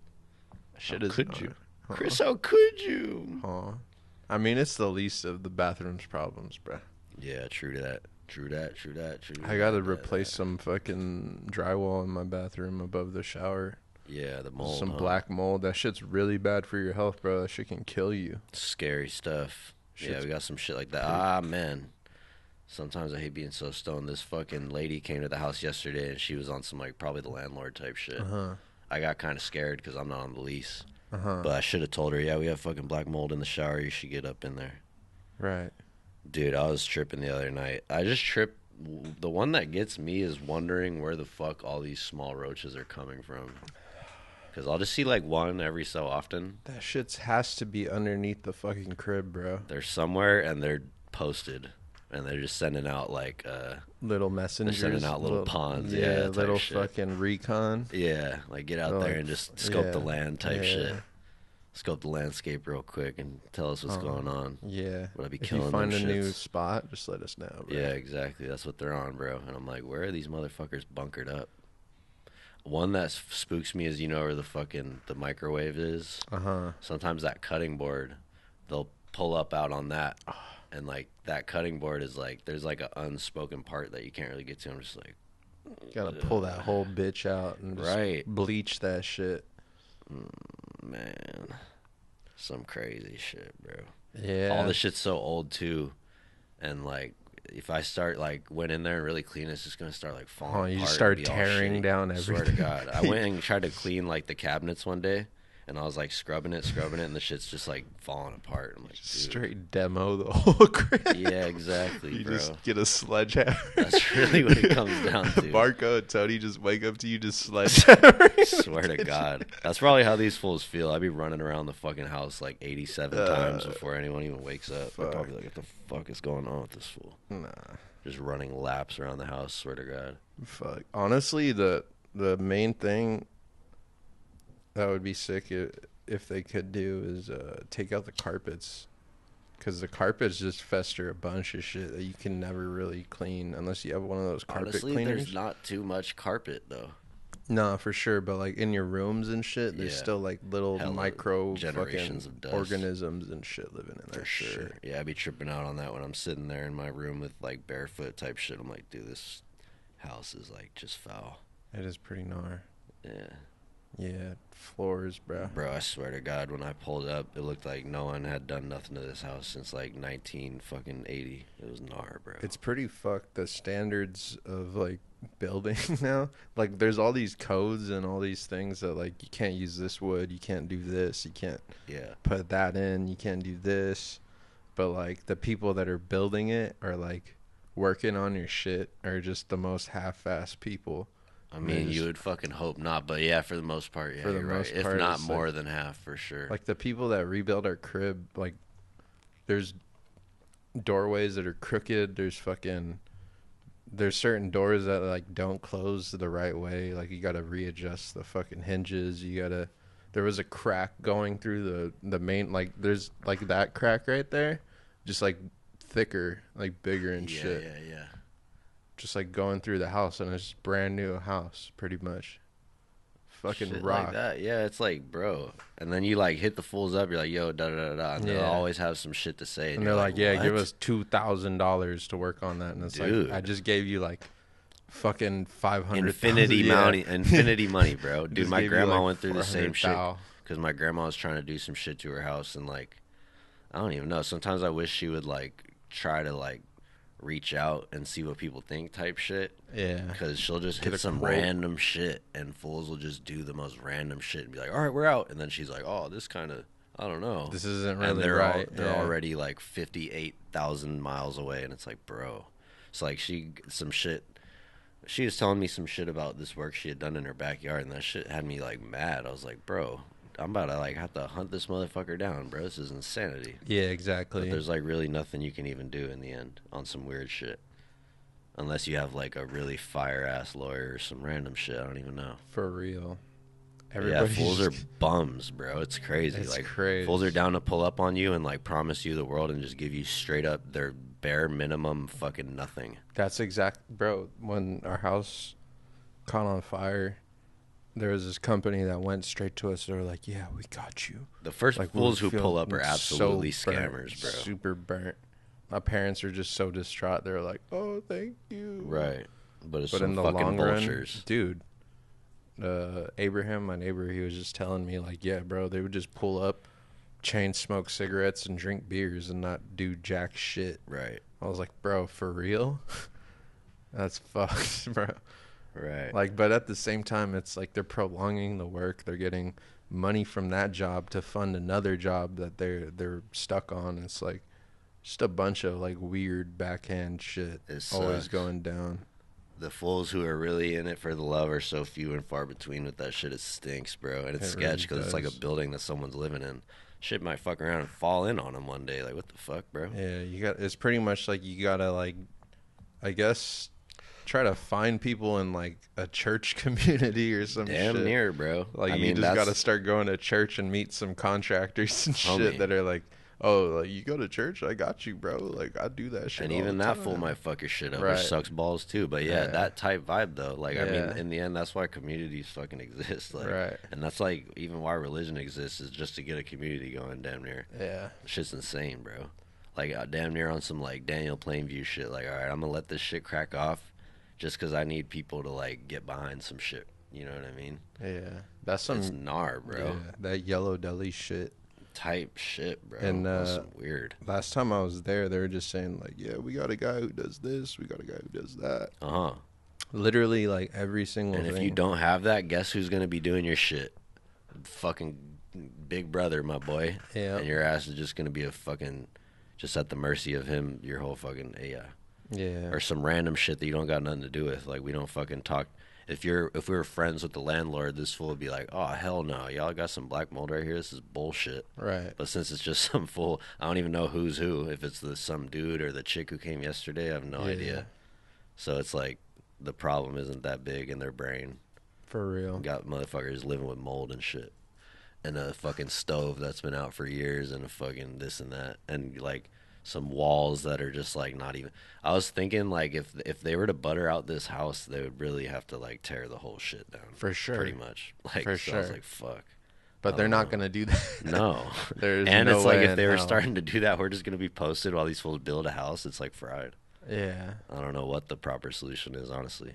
Speaker 2: Shit
Speaker 1: How
Speaker 2: is
Speaker 1: could
Speaker 2: not-
Speaker 1: you,
Speaker 2: Huh.
Speaker 1: Chris? How could you?
Speaker 2: Huh. I mean, it's the least of the bathroom's problems, bruh.
Speaker 1: Yeah, true to that. True that. True that. True.
Speaker 2: I gotta
Speaker 1: that,
Speaker 2: replace
Speaker 1: that.
Speaker 2: some fucking drywall in my bathroom above the shower.
Speaker 1: Yeah, the mold.
Speaker 2: some
Speaker 1: huh?
Speaker 2: black mold. That shit's really bad for your health, bro. That shit can kill you.
Speaker 1: Scary stuff. Yeah,
Speaker 2: Shit's
Speaker 1: we got some shit like that. Ah, man. Sometimes I hate being so stoned. This fucking lady came to the house yesterday, and she was on some, like, probably the landlord type shit.
Speaker 2: Uh huh.
Speaker 1: I got kind of scared because I'm not on the lease.
Speaker 2: Uh huh.
Speaker 1: But I should have told her, yeah, we have fucking black mold in the shower. You should get up in there.
Speaker 2: Right.
Speaker 1: Dude, I was tripping the other night. I just trip. The one that gets me is wondering where the fuck all these small roaches are coming from. Because I'll just see, like, one every so often.
Speaker 2: That shit's has to be underneath the fucking crib, bro.
Speaker 1: They're somewhere, and they're posted. And they're just sending out, like, uh...
Speaker 2: Little messengers.
Speaker 1: out little pawns, yeah, type
Speaker 2: little
Speaker 1: shit.
Speaker 2: fucking recon.
Speaker 1: Yeah, like, get out
Speaker 2: They're
Speaker 1: there
Speaker 2: like,
Speaker 1: and just scope the
Speaker 2: yeah,
Speaker 1: land type
Speaker 2: yeah.
Speaker 1: shit. Scope the landscape real quick and tell us what's
Speaker 2: Uh,
Speaker 1: going on.
Speaker 2: Yeah.
Speaker 1: Would I be
Speaker 2: If
Speaker 1: killing
Speaker 2: you find
Speaker 1: them
Speaker 2: a new
Speaker 1: shits?
Speaker 2: spot, just let us know, bro.
Speaker 1: Yeah, exactly. That's what they're on, bro. And I'm like, where are these motherfuckers bunkered up? One that s- spooks me is, you know, where the fucking the microwave is.
Speaker 2: Uh huh.
Speaker 1: Sometimes that cutting board, they'll pull up out on that, and like that cutting board is like there's like an unspoken part that you can't really get to. I'm just like,
Speaker 2: Gotta pull that whole bitch out and just
Speaker 1: Right.
Speaker 2: bleach that shit.
Speaker 1: man, some crazy shit, bro.
Speaker 2: Yeah.
Speaker 1: All this shit's so old too, and like if I start like went in there and really clean, it's just gonna start like falling.
Speaker 2: Oh, you just
Speaker 1: apart and
Speaker 2: start
Speaker 1: be all
Speaker 2: tearing
Speaker 1: shitty.
Speaker 2: down
Speaker 1: Swear to
Speaker 2: everything.
Speaker 1: God, I went and tried to clean like the cabinets one day, and I was like scrubbing it, scrubbing it, and the shit's just like falling apart. I'm like, dude.
Speaker 2: Straight demo the whole crib.
Speaker 1: Yeah, exactly,
Speaker 2: You
Speaker 1: bro.
Speaker 2: just get a sledgehammer.
Speaker 1: That's really what it comes down to.
Speaker 2: Marco and Tony just wake up to you just sledgehammer.
Speaker 1: Swear to God, that's probably how these fools feel. I'd be running around the fucking house like eighty-seven
Speaker 2: Uh,
Speaker 1: times before anyone even wakes up. I'd probably
Speaker 2: fuck.
Speaker 1: be like, what the fuck is going on with this fool?
Speaker 2: Nah,
Speaker 1: Just running laps around the house. Swear to God.
Speaker 2: fuck. Honestly, the the main thing that would be sick if, if they could do is uh, take out the carpets. Because the carpets just fester a bunch of shit that you can never really clean unless you have one of those carpet
Speaker 1: Honestly,
Speaker 2: cleaners.
Speaker 1: there's not too much carpet though.
Speaker 2: No, for sure. But like in your rooms and shit, there's
Speaker 1: Yeah.
Speaker 2: still like little
Speaker 1: Hella
Speaker 2: micro
Speaker 1: generations
Speaker 2: fucking
Speaker 1: of dust.
Speaker 2: organisms and shit living in there.
Speaker 1: For sure. Yeah, I'd be tripping out on that when I'm sitting there in my room with like barefoot type shit. I'm like, dude, this house is like just foul.
Speaker 2: It is pretty gnar.
Speaker 1: Yeah.
Speaker 2: Yeah, floors, bro.
Speaker 1: Bro, I swear to God, when I pulled up, it looked like no one had done nothing to this house since like nineteen fucking eighty. It was gnar, bro.
Speaker 2: It's pretty fucked, the standards of like building now. Like there's all these codes and all these things that like you can't use this wood, you can't do this, you can't
Speaker 1: Yeah.
Speaker 2: put that in, you can't do this. But like the people that are building it are like working on your shit are just the most half-assed people.
Speaker 1: I mean, you would fucking hope not, but yeah, for the most part, yeah,
Speaker 2: For the
Speaker 1: you're
Speaker 2: most
Speaker 1: right.
Speaker 2: part,
Speaker 1: If not
Speaker 2: it's
Speaker 1: more
Speaker 2: like-
Speaker 1: than half, for sure.
Speaker 2: Like the people that rebuild our crib, like there's doorways that are crooked. There's fucking there's certain doors that like don't close the right way. Like you gotta readjust the fucking hinges. You gotta. There was a crack going through the the main. Like there's like that crack right there, just like thicker, like bigger and
Speaker 1: yeah,
Speaker 2: shit.
Speaker 1: yeah, yeah.
Speaker 2: Just like going through the house, and it's brand new house, pretty much. Fucking
Speaker 1: Shit
Speaker 2: rock.
Speaker 1: like that. Yeah, it's like, bro. And then you like hit the fools up. You're like, yo, da da da da. And they'll
Speaker 2: Yeah.
Speaker 1: always have some shit to say. And,
Speaker 2: And
Speaker 1: you're
Speaker 2: they're like, "Yeah, give
Speaker 1: "What?"
Speaker 2: us two thousand dollars to work on that." And it's
Speaker 1: Dude.
Speaker 2: like, I just gave you like fucking five hundred
Speaker 1: infinity
Speaker 2: yeah.
Speaker 1: money, infinity money, bro. Dude,
Speaker 2: Just
Speaker 1: my
Speaker 2: gave you,
Speaker 1: grandma
Speaker 2: like,
Speaker 1: went through the same
Speaker 2: four hundred
Speaker 1: shit
Speaker 2: thou.
Speaker 1: because my grandma was trying to do some shit to her house, and like, I don't even know. Sometimes I wish she would like try to like reach out and see what people think, type shit.
Speaker 2: Yeah,
Speaker 1: Because she'll just
Speaker 2: Get
Speaker 1: hit
Speaker 2: a
Speaker 1: some
Speaker 2: quote.
Speaker 1: random shit, and fools will just do the most random shit and be like, "All right, we're out." And then she's like, "Oh, this kind of, I don't know."
Speaker 2: this isn't
Speaker 1: and
Speaker 2: really
Speaker 1: they're
Speaker 2: right.
Speaker 1: al- they're
Speaker 2: yeah.
Speaker 1: already like fifty-eight thousand miles away, and it's like, bro, it's like she some shit. She was telling me some shit about this work she had done in her backyard, and that shit had me like mad. I was like, bro, I'm about to like have to hunt this motherfucker down, bro. This is insanity.
Speaker 2: Yeah,
Speaker 1: But
Speaker 2: exactly.
Speaker 1: there's like really nothing you can even do in the end on some weird shit, unless you have like a really fire ass lawyer or some random shit. I don't even know.
Speaker 2: For real.
Speaker 1: But
Speaker 2: Everybody.
Speaker 1: yeah, fools are bums, bro. It's crazy.
Speaker 2: It's
Speaker 1: like
Speaker 2: crazy.
Speaker 1: fools are down to pull up on you and like promise you the world and just give you straight up their bare minimum fucking nothing.
Speaker 2: That's exact, bro. When our house caught on fire, there was this company that went straight to us. They were like, "Yeah, we got you."
Speaker 1: The first
Speaker 2: Like we
Speaker 1: fools
Speaker 2: were
Speaker 1: who pull
Speaker 2: feeling
Speaker 1: up are
Speaker 2: so
Speaker 1: absolutely
Speaker 2: burnt,
Speaker 1: scammers, bro.
Speaker 2: Super burnt. My parents are just so distraught. They're like, "Oh, thank you."
Speaker 1: Right. But it's
Speaker 2: But
Speaker 1: some
Speaker 2: in the
Speaker 1: fucking
Speaker 2: long
Speaker 1: vultures.
Speaker 2: run, dude, uh, Abraham, my neighbor, he was just telling me like, yeah, bro, they would just pull up, chain smoke cigarettes and drink beers and not do jack shit.
Speaker 1: Right.
Speaker 2: I was like, bro, for real? That's fucked, bro.
Speaker 1: Right.
Speaker 2: Like, but at the same time, it's like they're prolonging the work. They're getting money from that job to fund another job that they're they're stuck on. It's like just a bunch of like weird backhand shit
Speaker 1: It
Speaker 2: always
Speaker 1: sucks.
Speaker 2: going down.
Speaker 1: The fools who are really in it for the love are so few and far between with that shit. It stinks, bro. And it's
Speaker 2: It
Speaker 1: sketch
Speaker 2: really
Speaker 1: because it's like a
Speaker 2: does.
Speaker 1: building that someone's living in. Shit might fuck around and fall in on them one day. Like, what the fuck, bro?
Speaker 2: Yeah, you got. It's pretty much like you gotta like, I guess, try to find people in like a church community or some
Speaker 1: Damn
Speaker 2: shit.
Speaker 1: near, bro.
Speaker 2: Like
Speaker 1: I
Speaker 2: you
Speaker 1: mean,
Speaker 2: just
Speaker 1: that's,
Speaker 2: gotta start going to church and meet some contractors and
Speaker 1: Homie.
Speaker 2: shit that are like, oh, like, you go to church? I got you, bro. Like I do that shit.
Speaker 1: and
Speaker 2: all
Speaker 1: even
Speaker 2: the
Speaker 1: that fool
Speaker 2: time.
Speaker 1: might fuck your shit up,
Speaker 2: Right.
Speaker 1: which sucks balls too. But yeah,
Speaker 2: Yeah.
Speaker 1: that type vibe though. Like, I
Speaker 2: Yeah.
Speaker 1: mean, in the end, that's why communities fucking exist. Like,
Speaker 2: Right.
Speaker 1: and that's like even why religion exists is just to get a community going. Damn near.
Speaker 2: Yeah.
Speaker 1: Shit's insane, bro. Like, uh, damn near on some like Daniel Plainview shit. Like, all right, I'm gonna let this shit crack off, just because I need people to like get behind some shit. You know what I mean?
Speaker 2: Yeah. That's some
Speaker 1: It's gnar, bro.
Speaker 2: yeah, that yellow deli shit.
Speaker 1: Type shit, bro.
Speaker 2: And,
Speaker 1: That's
Speaker 2: uh,
Speaker 1: some weird.
Speaker 2: Last time I was there, they were just saying like, yeah, we got a guy who does this, we got a guy who does that.
Speaker 1: Uh huh.
Speaker 2: Literally like every single
Speaker 1: And
Speaker 2: thing.
Speaker 1: if you don't have that, guess who's gonna be doing your shit? Fucking Big Brother, my boy.
Speaker 2: Yeah.
Speaker 1: And your ass is just gonna be a fucking, just at the mercy of him. Your whole fucking yeah.
Speaker 2: Yeah.
Speaker 1: Or some random shit that you don't got nothing to do with. Like, we don't fucking talk. If you're if we were friends with the landlord, this fool would be like, oh hell no, y'all got some black mold right here. This is bullshit.
Speaker 2: Right.
Speaker 1: But since it's just some fool, I don't even know who's who. If it's the some dude or the chick who came yesterday, I have no
Speaker 2: Yeah.
Speaker 1: idea. So it's like the problem isn't that big in their brain.
Speaker 2: For real.
Speaker 1: Got motherfuckers living with mold and shit, and a fucking stove that's been out for years, and a fucking this and that, and like some walls that are just like not even. I was thinking like if if they were to butter out this house, they would really have to like tear the whole shit down.
Speaker 2: For sure.
Speaker 1: pretty much. Like,
Speaker 2: For
Speaker 1: so I was
Speaker 2: sure.
Speaker 1: like, fuck.
Speaker 2: But
Speaker 1: I
Speaker 2: they're
Speaker 1: don't
Speaker 2: not
Speaker 1: know.
Speaker 2: gonna do that.
Speaker 1: No.
Speaker 2: There's
Speaker 1: And
Speaker 2: no
Speaker 1: it's like
Speaker 2: way
Speaker 1: if
Speaker 2: in
Speaker 1: they were
Speaker 2: hell.
Speaker 1: starting to do that, we're just gonna be posted while these fools build a house. It's like fried.
Speaker 2: Yeah.
Speaker 1: I don't know what the proper solution is, honestly.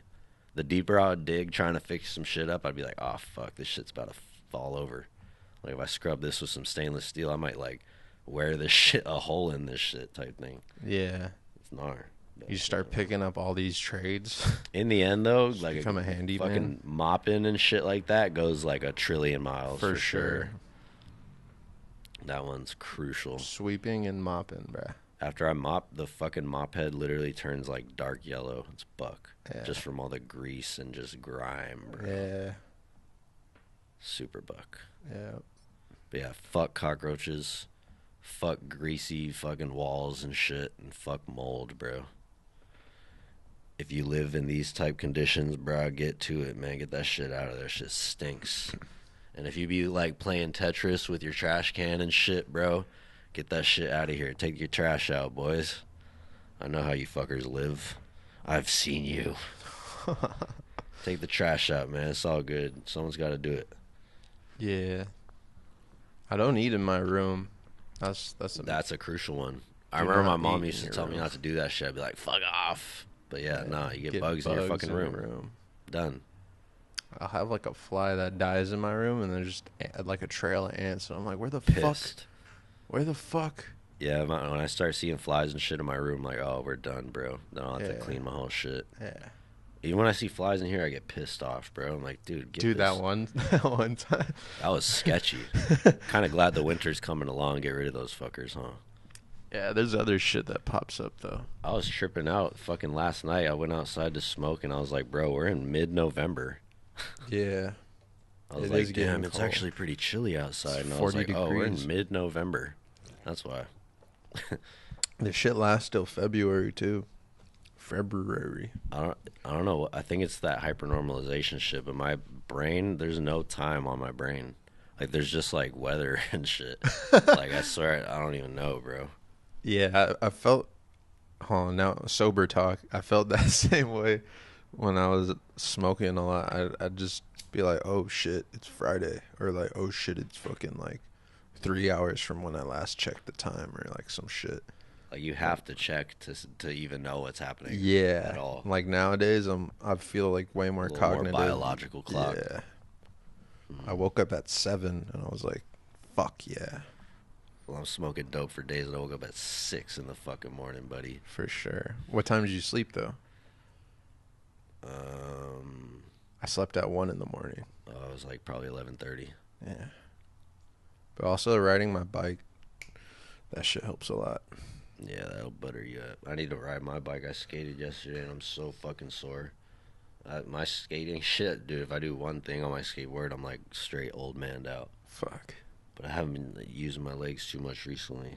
Speaker 1: The deeper I would dig trying to fix some shit up, I'd be like, oh fuck, this shit's about to fall over. Like if I scrub this with some stainless steel, I might like wear this shit a hole in this shit type thing.
Speaker 2: Yeah.
Speaker 1: It's gnar.
Speaker 2: You start picking up all these trades.
Speaker 1: In the end, though, like
Speaker 2: become a
Speaker 1: a
Speaker 2: handyman.
Speaker 1: fucking mopping and shit like that goes like a trillion miles
Speaker 2: For
Speaker 1: for, sure.
Speaker 2: sure.
Speaker 1: That one's crucial.
Speaker 2: Sweeping and mopping, bruh.
Speaker 1: After I mop, the fucking mop head literally turns like dark yellow. It's buck.
Speaker 2: Yeah.
Speaker 1: Just from all the grease and just grime, bro.
Speaker 2: Yeah.
Speaker 1: Super buck.
Speaker 2: Yeah.
Speaker 1: But yeah, fuck cockroaches. Fuck greasy fucking walls and shit. And fuck mold, bro. If you live in these type conditions, bro, get to it, man. Get that shit out of there. Shit stinks. And if you be like playing Tetris with your trash can and shit, bro, get that shit out of here. Take your trash out, boys. I know how you fuckers live. I've seen you. Take the trash out, man. It's all good. Someone's got to do it.
Speaker 2: Yeah. I don't eat in my room. That's that's a,
Speaker 1: That's a crucial one. I
Speaker 2: Do
Speaker 1: remember my
Speaker 2: not
Speaker 1: mom
Speaker 2: eat
Speaker 1: used
Speaker 2: in
Speaker 1: to
Speaker 2: your
Speaker 1: tell me
Speaker 2: room.
Speaker 1: not to do that shit. I'd be like, fuck off. But yeah,
Speaker 2: yeah,
Speaker 1: nah, you get, bugs, in your fucking room. Done.
Speaker 2: I'll have like a fly that dies in my room, and then just a- like a trail of ants. And I'm like, where the fuck?
Speaker 1: Pissed.
Speaker 2: Where the fuck?
Speaker 1: Yeah, my, when I start seeing flies and shit in my room, like, oh, we're done, bro. Then I'll have
Speaker 2: Yeah.
Speaker 1: to clean my whole shit.
Speaker 2: Yeah.
Speaker 1: Even when I see flies in here, I get pissed off, bro. I'm like, dude, get
Speaker 2: Dude,
Speaker 1: this.
Speaker 2: that one, that one time.
Speaker 1: That was sketchy. Kind of glad the winter's coming along. Get rid of those fuckers, huh?
Speaker 2: Yeah, there's other shit that pops up though.
Speaker 1: I was tripping out. Fucking last night, I went outside to smoke, and I was like, bro, we're in mid-November.
Speaker 2: Yeah.
Speaker 1: I was
Speaker 2: It
Speaker 1: like,
Speaker 2: is getting
Speaker 1: damn, it's
Speaker 2: cold.
Speaker 1: actually pretty chilly outside.
Speaker 2: It's
Speaker 1: And I was like,
Speaker 2: forty
Speaker 1: oh, we're
Speaker 2: degrees.
Speaker 1: in mid-November. That's why.
Speaker 2: The shit lasts till February too. February.
Speaker 1: I don't, I don't know. I think it's that hypernormalization shit. But my brain, there's no time on my brain. Like there's just like weather and shit. Like I swear, I don't even know, bro.
Speaker 2: Yeah, I, I felt. Oh, now sober talk. I felt that same way when I was smoking a lot. I I'd just be like, oh shit, it's Friday, or like, oh shit, it's fucking like three hours from when I last checked the time, or like some shit.
Speaker 1: Like you have to check to s- to even know what's happening.
Speaker 2: Yeah,
Speaker 1: At all.
Speaker 2: like nowadays, I'm I feel like way more
Speaker 1: A little more
Speaker 2: cognitive.
Speaker 1: biological clock.
Speaker 2: Yeah.
Speaker 1: Mhm.
Speaker 2: I woke up at seven and I was like, fuck yeah,
Speaker 1: Well, I'm smoking dope for days, and I woke up at six in the fucking morning, buddy.
Speaker 2: for sure. What time did you sleep though?
Speaker 1: Um,
Speaker 2: I slept at one in the morning.
Speaker 1: oh, it was like probably eleven thirty.
Speaker 2: Yeah. But also riding my bike, that shit helps a lot.
Speaker 1: Yeah, that'll butter you up. I need to ride my bike. I skated yesterday, and I'm so fucking sore. I, my skating shit, dude. If I do one thing on my skateboard, I'm like straight old maned out.
Speaker 2: Fuck.
Speaker 1: But I haven't been like, using my legs too much recently.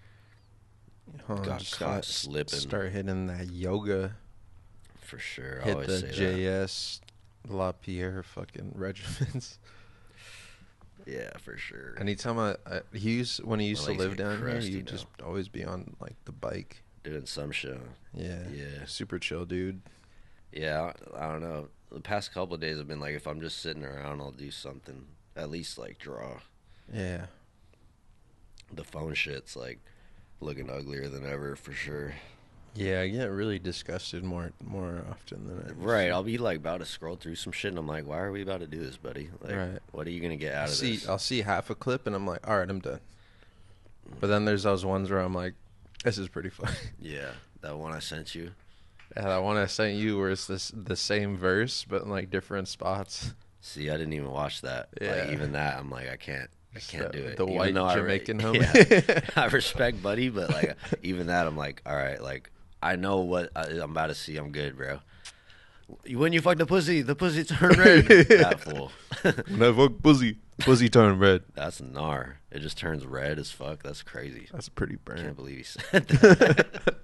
Speaker 2: Huh,
Speaker 1: Got
Speaker 2: just
Speaker 1: caught
Speaker 2: gotta s-
Speaker 1: slipping.
Speaker 2: Start hitting that yoga.
Speaker 1: For sure. I
Speaker 2: Hit
Speaker 1: always
Speaker 2: the
Speaker 1: say
Speaker 2: J S LaPierre fucking regiments.
Speaker 1: that. Yeah, for sure.
Speaker 2: Anytime I, I he used when he used
Speaker 1: My
Speaker 2: to
Speaker 1: legs
Speaker 2: live
Speaker 1: get
Speaker 2: down here,
Speaker 1: crusty
Speaker 2: you'd
Speaker 1: now.
Speaker 2: just always be on like the bike.
Speaker 1: Doing some shit.
Speaker 2: Yeah.
Speaker 1: Yeah.
Speaker 2: Super chill, dude.
Speaker 1: Yeah, I, I don't know. The past couple of days have been like, if I'm just sitting around, I'll do something. At least like draw.
Speaker 2: Yeah.
Speaker 1: The phone shit's like looking uglier than ever for sure.
Speaker 2: Yeah, I get really disgusted more more often than I used
Speaker 1: Right,
Speaker 2: to.
Speaker 1: I'll be like about to scroll through some shit, and I'm like, why are we about to do this, buddy? Like,
Speaker 2: Right.
Speaker 1: what are you gonna get out
Speaker 2: I'll
Speaker 1: of
Speaker 2: see
Speaker 1: this?
Speaker 2: I'll see half a clip and I'm like, all right, I'm done. But then there's those ones where I'm like, this is pretty funny.
Speaker 1: Yeah, that one I sent you.
Speaker 2: Yeah, that one I sent you where it's this the same verse but in like different spots.
Speaker 1: See, I didn't even watch that.
Speaker 2: Yeah.
Speaker 1: Like, even that, I'm like, I can't, I
Speaker 2: Just
Speaker 1: can't
Speaker 2: the-
Speaker 1: do it.
Speaker 2: the
Speaker 1: Even
Speaker 2: white
Speaker 1: though I re-
Speaker 2: Jamaican
Speaker 1: Yeah.
Speaker 2: homie.
Speaker 1: I respect Buddy, but like, even that, I'm like, all right, like, I know what I, I'm about to see. I'm good, bro. When you fuck the pussy, the pussy turn red. That fool.
Speaker 2: When I fuck pussy, pussy turn red.
Speaker 1: That's gnar. It just turns red as fuck. That's crazy.
Speaker 2: That's pretty
Speaker 1: I can't
Speaker 2: burnt.
Speaker 1: believe he said that.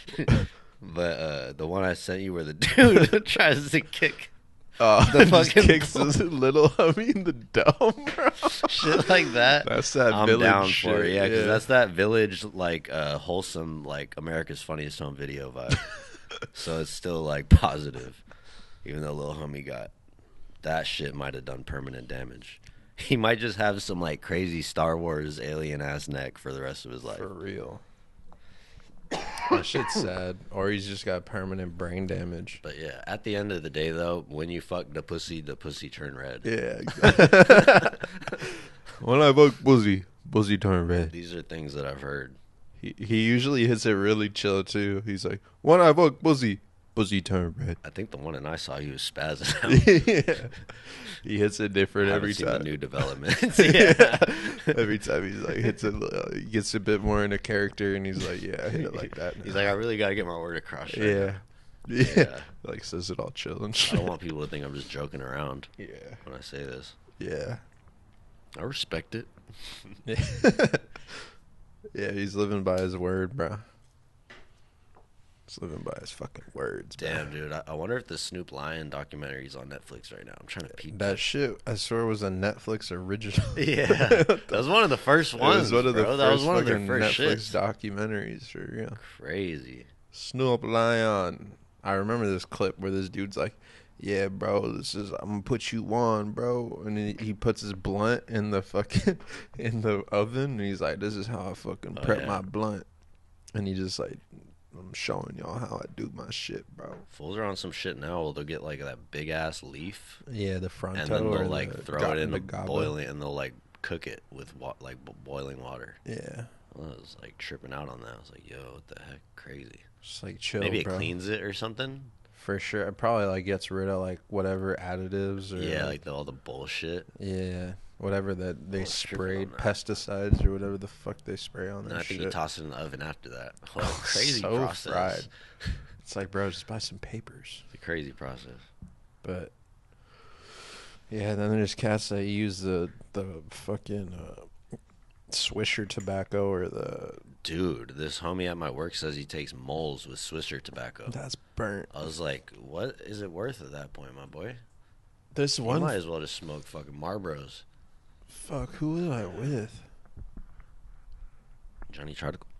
Speaker 1: But uh, the one I sent you where the dude tries to kick
Speaker 2: Uh,
Speaker 1: The
Speaker 2: just
Speaker 1: fucking
Speaker 2: kicks
Speaker 1: ball.
Speaker 2: this little homie in the dome, bro.
Speaker 1: shit like that.
Speaker 2: That's that
Speaker 1: I'm
Speaker 2: village
Speaker 1: down
Speaker 2: shit.
Speaker 1: for it. Yeah, because that's that village, like, uh, wholesome, like, America's Funniest Home Video vibe. So it's still, like, positive. Even though Lil Homie got that shit might have done permanent damage. He might just have some, like, crazy Star Wars alien-ass neck for the rest of his life.
Speaker 2: for real. That shit's sad. Or he's just got permanent brain damage.
Speaker 1: But yeah, at the end of the day, though, when you fuck the pussy, the pussy turn red.
Speaker 2: Yeah, exactly. When I fuck pussy, pussy turn red.
Speaker 1: These are things that I've heard.
Speaker 2: He he usually hits it really chill too. He's like, when I fuck pussy, pussy turn red.
Speaker 1: I think the one that I saw, he was spazzing out.
Speaker 2: Yeah. He hits it different
Speaker 1: I
Speaker 2: every
Speaker 1: haven't seen
Speaker 2: time.
Speaker 1: the new developments. Yeah.
Speaker 2: Yeah. Every time he's like hits it, uh, he gets a bit more into character, and he's like, yeah, I hit it like that.
Speaker 1: He's like, I really gotta get my word across. Right
Speaker 2: yeah.
Speaker 1: now.
Speaker 2: yeah,
Speaker 1: Yeah.
Speaker 2: Like says it all chill and
Speaker 1: I
Speaker 2: shit.
Speaker 1: don't want people to think I'm just joking around
Speaker 2: Yeah,
Speaker 1: when I say this.
Speaker 2: yeah,
Speaker 1: I respect it.
Speaker 2: yeah. Yeah, he's living by his word, bro. He's living by his fucking words, bro.
Speaker 1: Damn, dude. I, I wonder if the Snoop Lion documentary is on Netflix right now. I'm trying to peep
Speaker 2: That shit, I swear, was a Netflix original.
Speaker 1: Yeah, that was one of the first
Speaker 2: It
Speaker 1: ones.
Speaker 2: was one of the
Speaker 1: bro.
Speaker 2: first
Speaker 1: that was one of their
Speaker 2: fucking
Speaker 1: first
Speaker 2: Netflix
Speaker 1: shits.
Speaker 2: documentaries for real.
Speaker 1: Crazy.
Speaker 2: Snoop Lion. I remember this clip where this dude's like, "Yeah, bro, this is I'm gonna put you on, bro," and he, he puts his blunt in the fucking in the oven, and he's like, "This is how I fucking
Speaker 1: Oh,
Speaker 2: prep
Speaker 1: yeah.
Speaker 2: my blunt," and he just like, "I'm showing y'all how I do my shit, bro."
Speaker 1: Fools are on some shit now. Well, they'll get like that big ass leaf,
Speaker 2: Yeah, the front
Speaker 1: and then they'll like throw it in the boiling, and they'll like cook it with wa- like bo- boiling water.
Speaker 2: Yeah,
Speaker 1: I was like tripping out on that. I was like, "Yo, what the heck? Crazy."
Speaker 2: just like chill,
Speaker 1: Maybe it
Speaker 2: bro.
Speaker 1: cleans it or something.
Speaker 2: For sure. It probably like gets rid of like whatever additives or
Speaker 1: Yeah, like the, all the bullshit.
Speaker 2: yeah, whatever that they
Speaker 1: Oh, tripping
Speaker 2: sprayed,
Speaker 1: on that.
Speaker 2: pesticides or whatever the fuck they spray on
Speaker 1: And
Speaker 2: that
Speaker 1: I think
Speaker 2: shit.
Speaker 1: you toss it in the oven after that. Oh, crazy
Speaker 2: So
Speaker 1: process.
Speaker 2: fried. It's like, bro, just buy some papers.
Speaker 1: It's a crazy process.
Speaker 2: But yeah, then there's cats that use the the fucking uh, Swisher tobacco or the
Speaker 1: Dude, this homie at my work says he takes moles with Swisher tobacco.
Speaker 2: that's burnt.
Speaker 1: I was like, what is it worth at that point, my boy?
Speaker 2: This
Speaker 1: You
Speaker 2: one,
Speaker 1: might as well just smoke fucking Marlboros.
Speaker 2: fuck, who was I with?
Speaker 1: Johnny tried to.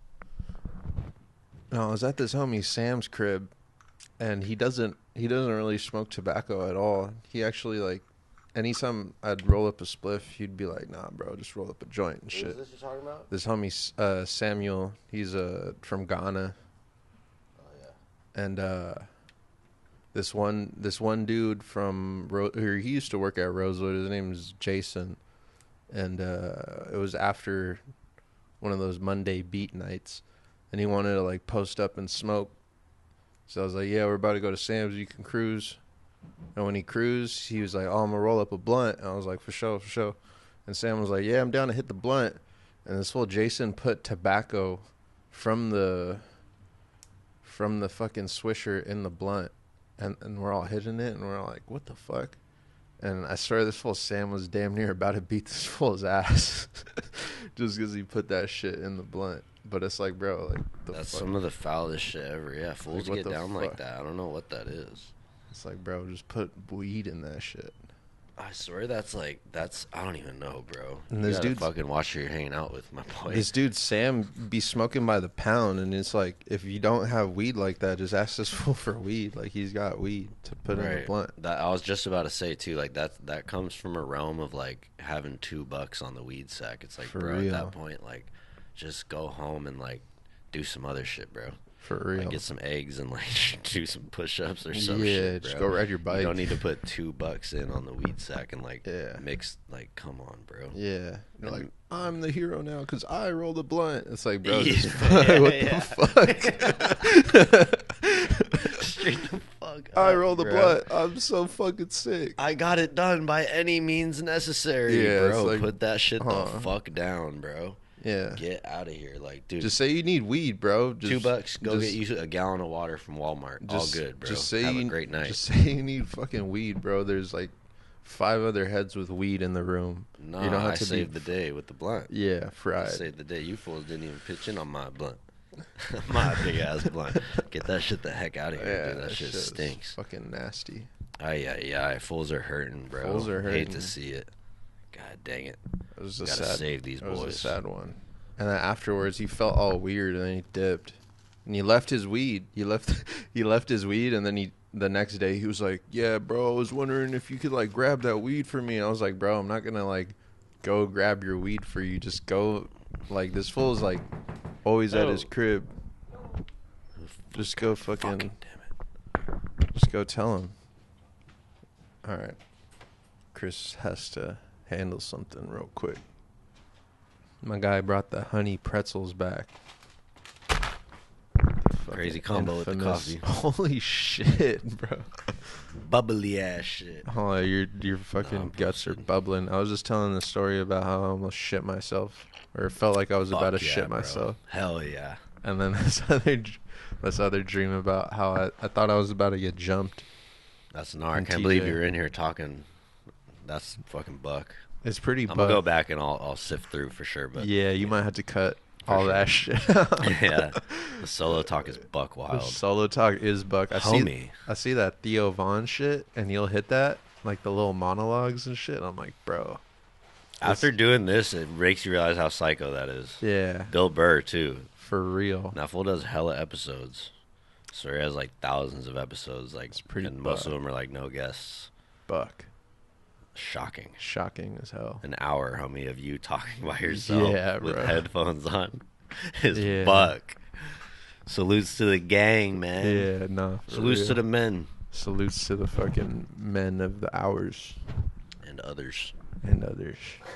Speaker 2: No, I was at this homie Sam's crib, and he doesn't he doesn't really smoke tobacco at all. He actually like, anytime I'd roll up a spliff, he'd be like, "Nah, bro, just roll up a joint and shit."
Speaker 1: this you're talking about?
Speaker 2: This homie uh, Samuel, he's uh, from Ghana,
Speaker 1: Oh, yeah.
Speaker 2: and uh, this one this one dude from Ro- or he used to work at Rosewood. His name is Jason, and uh, it was after one of those Monday beat nights, and he wanted to like post up and smoke. So I was like, "Yeah, we're about to go to Sam's. You can cruise." And when he cruised, he was like, "Oh, I'm gonna roll up a blunt." And I was like, "For sure, for sure." And Sam was like, "Yeah, I'm down to hit the blunt." And this fool Jason put tobacco from the from the fucking Swisher in the blunt, and and we're all hitting it, and we're all like, "What the fuck?" And I swear this fool Sam was damn near about to beat this fool's ass just because he put that shit in the blunt. But it's like, bro, like the
Speaker 1: That's
Speaker 2: fuck?
Speaker 1: some of the foulest shit ever. Yeah, fools
Speaker 2: what
Speaker 1: get
Speaker 2: the
Speaker 1: down like
Speaker 2: fuck?
Speaker 1: that. I don't know what that is.
Speaker 2: It's like, bro, just put weed in that shit.
Speaker 1: I swear that's like that's I don't even know, bro.
Speaker 2: And
Speaker 1: You
Speaker 2: this
Speaker 1: gotta
Speaker 2: dude's-
Speaker 1: fucking watch who you're hanging out with, my boy.
Speaker 2: This dude Sam be smoking by the pound, and it's like, if you don't have weed like that, just ask this fool for weed. Like, he's got weed to put in the
Speaker 1: Right.
Speaker 2: blunt.
Speaker 1: That I was just about to say too. Like that that comes from a realm of like having two bucks on the weed sack. It's like,
Speaker 2: For
Speaker 1: bro,
Speaker 2: real.
Speaker 1: at that point, like, just go home and like do some other shit, bro.
Speaker 2: For real.
Speaker 1: Like get some eggs and like do some push-ups or some
Speaker 2: Yeah,
Speaker 1: shit,
Speaker 2: just
Speaker 1: bro.
Speaker 2: go ride your bike.
Speaker 1: You don't need to put two bucks in on the weed sack and like
Speaker 2: Yeah.
Speaker 1: mix. Like, come on, bro.
Speaker 2: Yeah. You're
Speaker 1: And-
Speaker 2: like, I'm the hero now because I roll the blunt. It's like, bro,
Speaker 1: Yeah,
Speaker 2: just,
Speaker 1: yeah,
Speaker 2: what
Speaker 1: yeah.
Speaker 2: the fuck?
Speaker 1: Straight the fuck.
Speaker 2: I
Speaker 1: up,
Speaker 2: roll the
Speaker 1: bro.
Speaker 2: blunt. I'm so fucking sick.
Speaker 1: I got it done by any means necessary,
Speaker 2: Yeah, it's
Speaker 1: bro.
Speaker 2: like,
Speaker 1: Put that shit
Speaker 2: huh.
Speaker 1: the fuck down, bro.
Speaker 2: Yeah.
Speaker 1: Get out of here, like, dude.
Speaker 2: Just say you need weed, bro. Just,
Speaker 1: two bucks. Go
Speaker 2: just-
Speaker 1: get you a gallon of water from Walmart.
Speaker 2: Just,
Speaker 1: All good, bro.
Speaker 2: Just say
Speaker 1: Have
Speaker 2: you,
Speaker 1: a great night.
Speaker 2: Just say you need fucking weed, bro. There's like five other heads with weed in the room.
Speaker 1: no,
Speaker 2: you don't have
Speaker 1: I
Speaker 2: to
Speaker 1: saved
Speaker 2: be,
Speaker 1: the day with the blunt.
Speaker 2: Yeah,
Speaker 1: I
Speaker 2: fried.
Speaker 1: saved the day. You fools didn't even pitch in on my blunt. My big ass blunt. Get that shit the heck out of here,
Speaker 2: Yeah,
Speaker 1: dude. That shit
Speaker 2: is
Speaker 1: stinks.
Speaker 2: Fucking nasty.
Speaker 1: Ay, ay, ay. Fools are hurting, bro.
Speaker 2: Fools are
Speaker 1: Hate
Speaker 2: hurting.
Speaker 1: to see it. God dang it.
Speaker 2: It was a
Speaker 1: Gotta
Speaker 2: sad.
Speaker 1: save these
Speaker 2: it was a
Speaker 1: boys.
Speaker 2: sad one. And then afterwards, he felt all weird, and then he dipped. And he left his weed. He left. He left his weed, and then he. The next day, he was like, "Yeah, bro, I was wondering if you could like grab that weed for me." I was like, "Bro, I'm not gonna like go grab your weed for you. Just go." Like, this fool's like always at his
Speaker 1: Oh.
Speaker 2: crib. Just go fucking,
Speaker 1: Fucking damn it.
Speaker 2: just go tell him. All right. Chris has to handle something real quick. My guy brought the honey pretzels back.
Speaker 1: Crazy
Speaker 2: Fucking
Speaker 1: combo with the
Speaker 2: infamous-
Speaker 1: coffee.
Speaker 2: Holy shit, bro.
Speaker 1: Bubbly ass shit.
Speaker 2: Oh, your your fucking
Speaker 1: I'm
Speaker 2: guts are
Speaker 1: posted.
Speaker 2: bubbling. I was just telling the story about how I almost shit myself, or it felt like I was about
Speaker 1: Fuck
Speaker 2: to
Speaker 1: yeah,
Speaker 2: shit
Speaker 1: bro.
Speaker 2: myself.
Speaker 1: Hell yeah.
Speaker 2: And then this other, dr- this other dream about how I, I thought I was about to get jumped.
Speaker 1: That's an hour. I
Speaker 2: And
Speaker 1: can't
Speaker 2: T
Speaker 1: believe
Speaker 2: J.
Speaker 1: you're in here talking. That's fucking buck.
Speaker 2: It's pretty.
Speaker 1: I'm
Speaker 2: buff.
Speaker 1: gonna go back and I'll I'll sift through for sure. But
Speaker 2: Yeah, you might have to cut
Speaker 1: For
Speaker 2: all
Speaker 1: sure.
Speaker 2: that shit.
Speaker 1: yeah, the solo talk is buck
Speaker 2: The
Speaker 1: wild.
Speaker 2: solo talk is buck. I
Speaker 1: Homie.
Speaker 2: see. I see that Theo Vaughn shit, and you'll hit that like the little monologues and shit. I'm like, bro.
Speaker 1: After doing this, it makes you realize how psycho that is.
Speaker 2: Yeah,
Speaker 1: Bill Burr too.
Speaker 2: for real.
Speaker 1: Now Fool does hella episodes, so he has like thousands of episodes. Like,
Speaker 2: It's pretty
Speaker 1: and most of
Speaker 2: buck.
Speaker 1: them are like no guests.
Speaker 2: Buck.
Speaker 1: Shocking.
Speaker 2: Shocking as hell.
Speaker 1: An hour, homie, of you talking by yourself
Speaker 2: Yeah,
Speaker 1: with
Speaker 2: bro.
Speaker 1: headphones on is
Speaker 2: Yeah.
Speaker 1: buck. Salutes to the gang, man.
Speaker 2: Yeah, nah. for
Speaker 1: Salutes
Speaker 2: real.
Speaker 1: to the men
Speaker 2: Salutes to the fucking men of the hours
Speaker 1: and others.
Speaker 2: and others.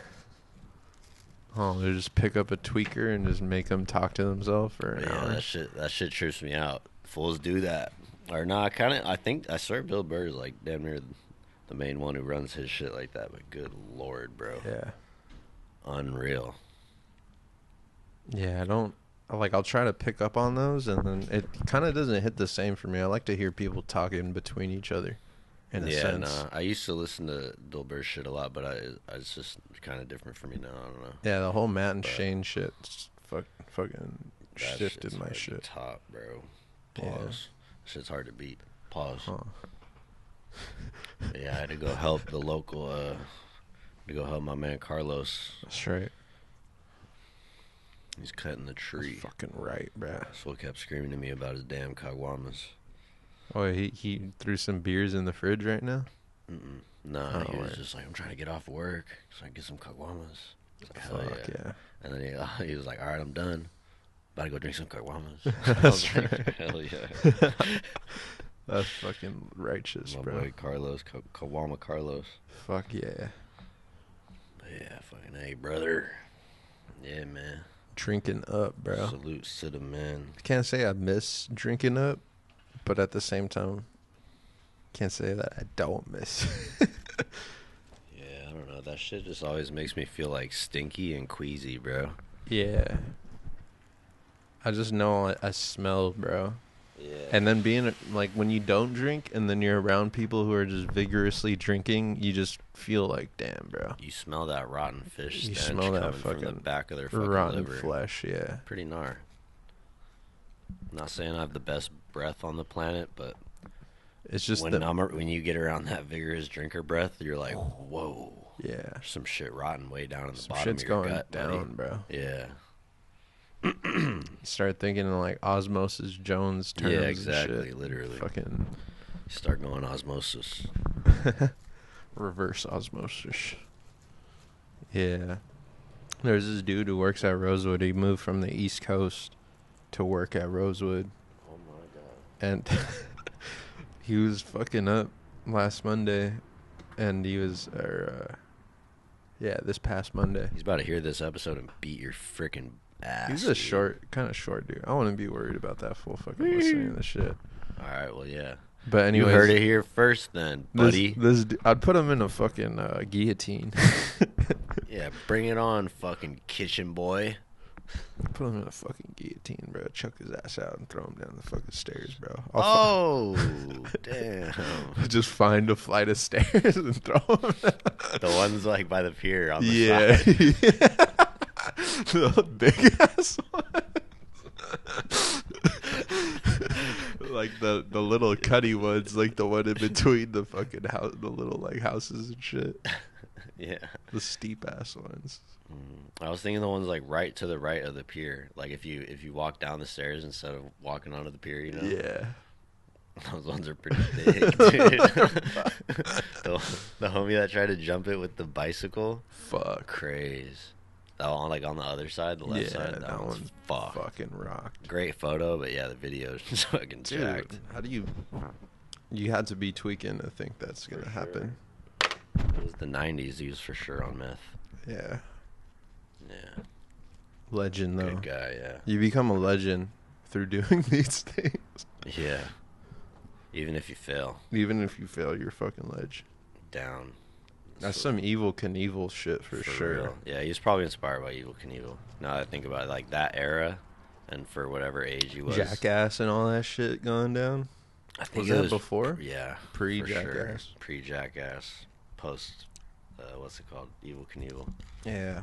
Speaker 2: Oh, they just pick up a tweaker and just make them talk to themselves for an
Speaker 1: Yeah,
Speaker 2: hour.
Speaker 1: that shit that shit trips me out. Fools do that. Or no, I kind of I think I swear Bill Burr is like damn near the main one who runs his shit like that. But good lord, bro,
Speaker 2: Yeah.
Speaker 1: unreal.
Speaker 2: Yeah, I don't I like I'll try to pick up on those and then it kind of doesn't hit the same for me. I like to hear people talking between each other in a
Speaker 1: yeah,
Speaker 2: sense.
Speaker 1: nah. I used to listen to Bill Burr shit a lot, but I, I it's just kind of different for me now. I don't know.
Speaker 2: Yeah, the whole Matt and
Speaker 1: But-
Speaker 2: Shane shit s- fuck, fucking
Speaker 1: That
Speaker 2: shifted
Speaker 1: shit's
Speaker 2: my
Speaker 1: hard to
Speaker 2: shit.
Speaker 1: top, bro.
Speaker 2: Yeah.
Speaker 1: Pause. Shit's hard to beat. Pause.
Speaker 2: Huh.
Speaker 1: But yeah, I had to go help the local. uh To go help my man Carlos.
Speaker 2: That's right.
Speaker 1: He's cutting the tree.
Speaker 2: Fucking right, bruh.
Speaker 1: Fool kept screaming to me about his damn caguamas.
Speaker 2: Oh, he he threw some beers in the fridge right now.
Speaker 1: Mm-mm. Nah,
Speaker 2: Oh,
Speaker 1: he was
Speaker 2: word.
Speaker 1: just like, I'm trying to get off work so I can get some caguamas. I was like, hell
Speaker 2: Fuck
Speaker 1: yeah.
Speaker 2: yeah.
Speaker 1: And then he, he was like, all right, I'm done. About to go drink some caguamas.
Speaker 2: That's
Speaker 1: I was like,
Speaker 2: right.
Speaker 1: hell yeah.
Speaker 2: That's fucking righteous,
Speaker 1: My
Speaker 2: bro.
Speaker 1: boy Carlos, Ka- Kawama Carlos.
Speaker 2: Fuck yeah.
Speaker 1: But yeah, fucking hey, brother. Yeah, man.
Speaker 2: Drinking up, bro.
Speaker 1: Salutes to the men.
Speaker 2: Can't say I miss drinking up, but at the same time, can't say that I don't miss.
Speaker 1: Yeah, I don't know. That shit just always makes me feel like stinky and queasy, bro.
Speaker 2: Yeah. I just know I, I smell, bro.
Speaker 1: Yeah.
Speaker 2: And then being like when you don't drink and then you're around people who are just vigorously drinking, you just feel like, damn, bro.
Speaker 1: You smell that rotten fish
Speaker 2: You
Speaker 1: stench
Speaker 2: smell that
Speaker 1: coming from the
Speaker 2: fucking
Speaker 1: back of their fucking
Speaker 2: Rotten
Speaker 1: liver.
Speaker 2: flesh, yeah.
Speaker 1: Pretty gnar. Not saying I have the best breath on the planet, but
Speaker 2: It's just
Speaker 1: when
Speaker 2: the
Speaker 1: I'm, when you get around that vigorous drinker breath, you're like, whoa.
Speaker 2: yeah.
Speaker 1: There's some shit rotten way down in the
Speaker 2: Some
Speaker 1: bottom
Speaker 2: shit's
Speaker 1: of your
Speaker 2: going
Speaker 1: gut, buddy.
Speaker 2: down, bro.
Speaker 1: Yeah.
Speaker 2: You start thinking in like Osmosis Jones terms.
Speaker 1: Yeah,
Speaker 2: and
Speaker 1: exactly,
Speaker 2: shit.
Speaker 1: literally.
Speaker 2: Fucking
Speaker 1: Start going osmosis.
Speaker 2: reverse osmosis. Yeah. There's this dude who works at Rosewood. He moved from the East Coast to work at Rosewood.
Speaker 1: Oh my god.
Speaker 2: And he was fucking up last Monday. And he was, or, uh, yeah, this past Monday.
Speaker 1: He's about to hear this episode and beat your freaking ass.
Speaker 2: He's a
Speaker 1: dude.
Speaker 2: short, kind of short dude. I wouldn't be worried about that fool fucking listening to this shit.
Speaker 1: All right, well, yeah.
Speaker 2: But anyways,
Speaker 1: you heard it here first, then,
Speaker 2: this,
Speaker 1: buddy.
Speaker 2: this, d- I'd put him in a fucking uh, guillotine.
Speaker 1: Yeah, bring it on, fucking kitchen boy.
Speaker 2: Put him in a fucking guillotine, bro. Chuck his ass out and throw him down the fucking stairs, bro. I'll
Speaker 1: Oh, damn.
Speaker 2: fi- just find a flight of stairs and throw him down.
Speaker 1: The ones like by the pier on the
Speaker 2: Yeah.
Speaker 1: side.
Speaker 2: The big ass ones. Like the, the little cutty ones, like the one in between the fucking house, the little like houses and shit.
Speaker 1: Yeah.
Speaker 2: The steep ass ones.
Speaker 1: Mm. I was thinking the ones like right to the right of the pier. Like if you if you walk down the stairs instead of walking onto the pier, you know?
Speaker 2: Yeah.
Speaker 1: Those ones are pretty big, dude. the, the homie that tried to jump it with the bicycle,
Speaker 2: Fuck.
Speaker 1: craze. Oh, like on the other side, the left
Speaker 2: Yeah,
Speaker 1: side. That,
Speaker 2: that
Speaker 1: one's
Speaker 2: one's
Speaker 1: fucked.
Speaker 2: fucking rocked.
Speaker 1: Great photo, but yeah, the video's just fucking
Speaker 2: Dude,
Speaker 1: jacked.
Speaker 2: how do you... You had to be tweaking to think that's going to
Speaker 1: For
Speaker 2: happen.
Speaker 1: It was the nineties. He was for sure on meth.
Speaker 2: Yeah.
Speaker 1: Yeah.
Speaker 2: Legend, though.
Speaker 1: Good guy, yeah.
Speaker 2: You become a legend through doing these things.
Speaker 1: Yeah. Even if you fail.
Speaker 2: Even if you fail, you're fucking ledge.
Speaker 1: Down.
Speaker 2: That's
Speaker 1: So-
Speaker 2: some evil Knievel shit for,
Speaker 1: for
Speaker 2: sure.
Speaker 1: real. Yeah, he was probably inspired by Evil Knievel. Now that I think about it, like that era, and for whatever age he was.
Speaker 2: Jackass and all that shit going down.
Speaker 1: I think
Speaker 2: Was
Speaker 1: it
Speaker 2: that
Speaker 1: was
Speaker 2: before?
Speaker 1: Yeah.
Speaker 2: Pre-Jackass?
Speaker 1: Pre-Jackass. Post, uh, what's it called? Evil Knievel.
Speaker 2: Yeah.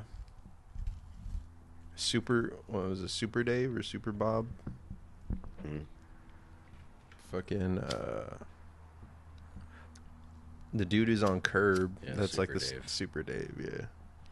Speaker 2: Super, what was it, Super Dave or Super Bob?
Speaker 1: Hmm.
Speaker 2: Fucking, uh, the dude who's on Curb.
Speaker 1: Yeah,
Speaker 2: that's like
Speaker 1: Super
Speaker 2: the s-
Speaker 1: Dave.
Speaker 2: Super Dave, yeah.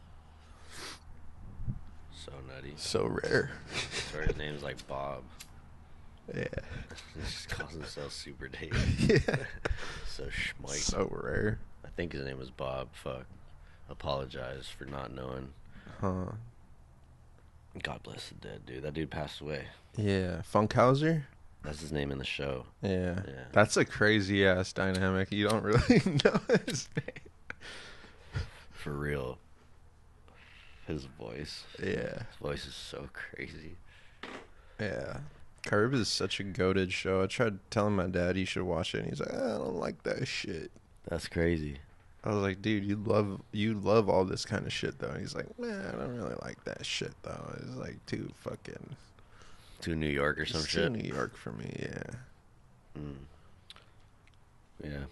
Speaker 1: So nutty.
Speaker 2: So rare.
Speaker 1: Sorry, his name's like Bob.
Speaker 2: Yeah.
Speaker 1: He just calls himself Super Dave.
Speaker 2: Yeah.
Speaker 1: So schmike.
Speaker 2: So rare.
Speaker 1: I think his name was Bob. Fuck. Apologize for not knowing.
Speaker 2: Huh.
Speaker 1: God bless the dead, dude. That dude passed away.
Speaker 2: Yeah. Funkhauser?
Speaker 1: That's his name in the show.
Speaker 2: Yeah.
Speaker 1: Yeah.
Speaker 2: That's a crazy ass dynamic. You don't really know his name.
Speaker 1: For real. His voice.
Speaker 2: Yeah.
Speaker 1: His voice is so crazy.
Speaker 2: Yeah. Curb is such a goated show. I tried telling my dad he should watch it, and he's like, I don't like that shit.
Speaker 1: That's crazy.
Speaker 2: I was like, dude, you love you love all this kind of shit, though. And he's like, man, I don't really like that shit, though. It's like too fucking...
Speaker 1: To New York or some
Speaker 2: it's
Speaker 1: shit.
Speaker 2: too New York for me, yeah.
Speaker 1: Mm. Yeah.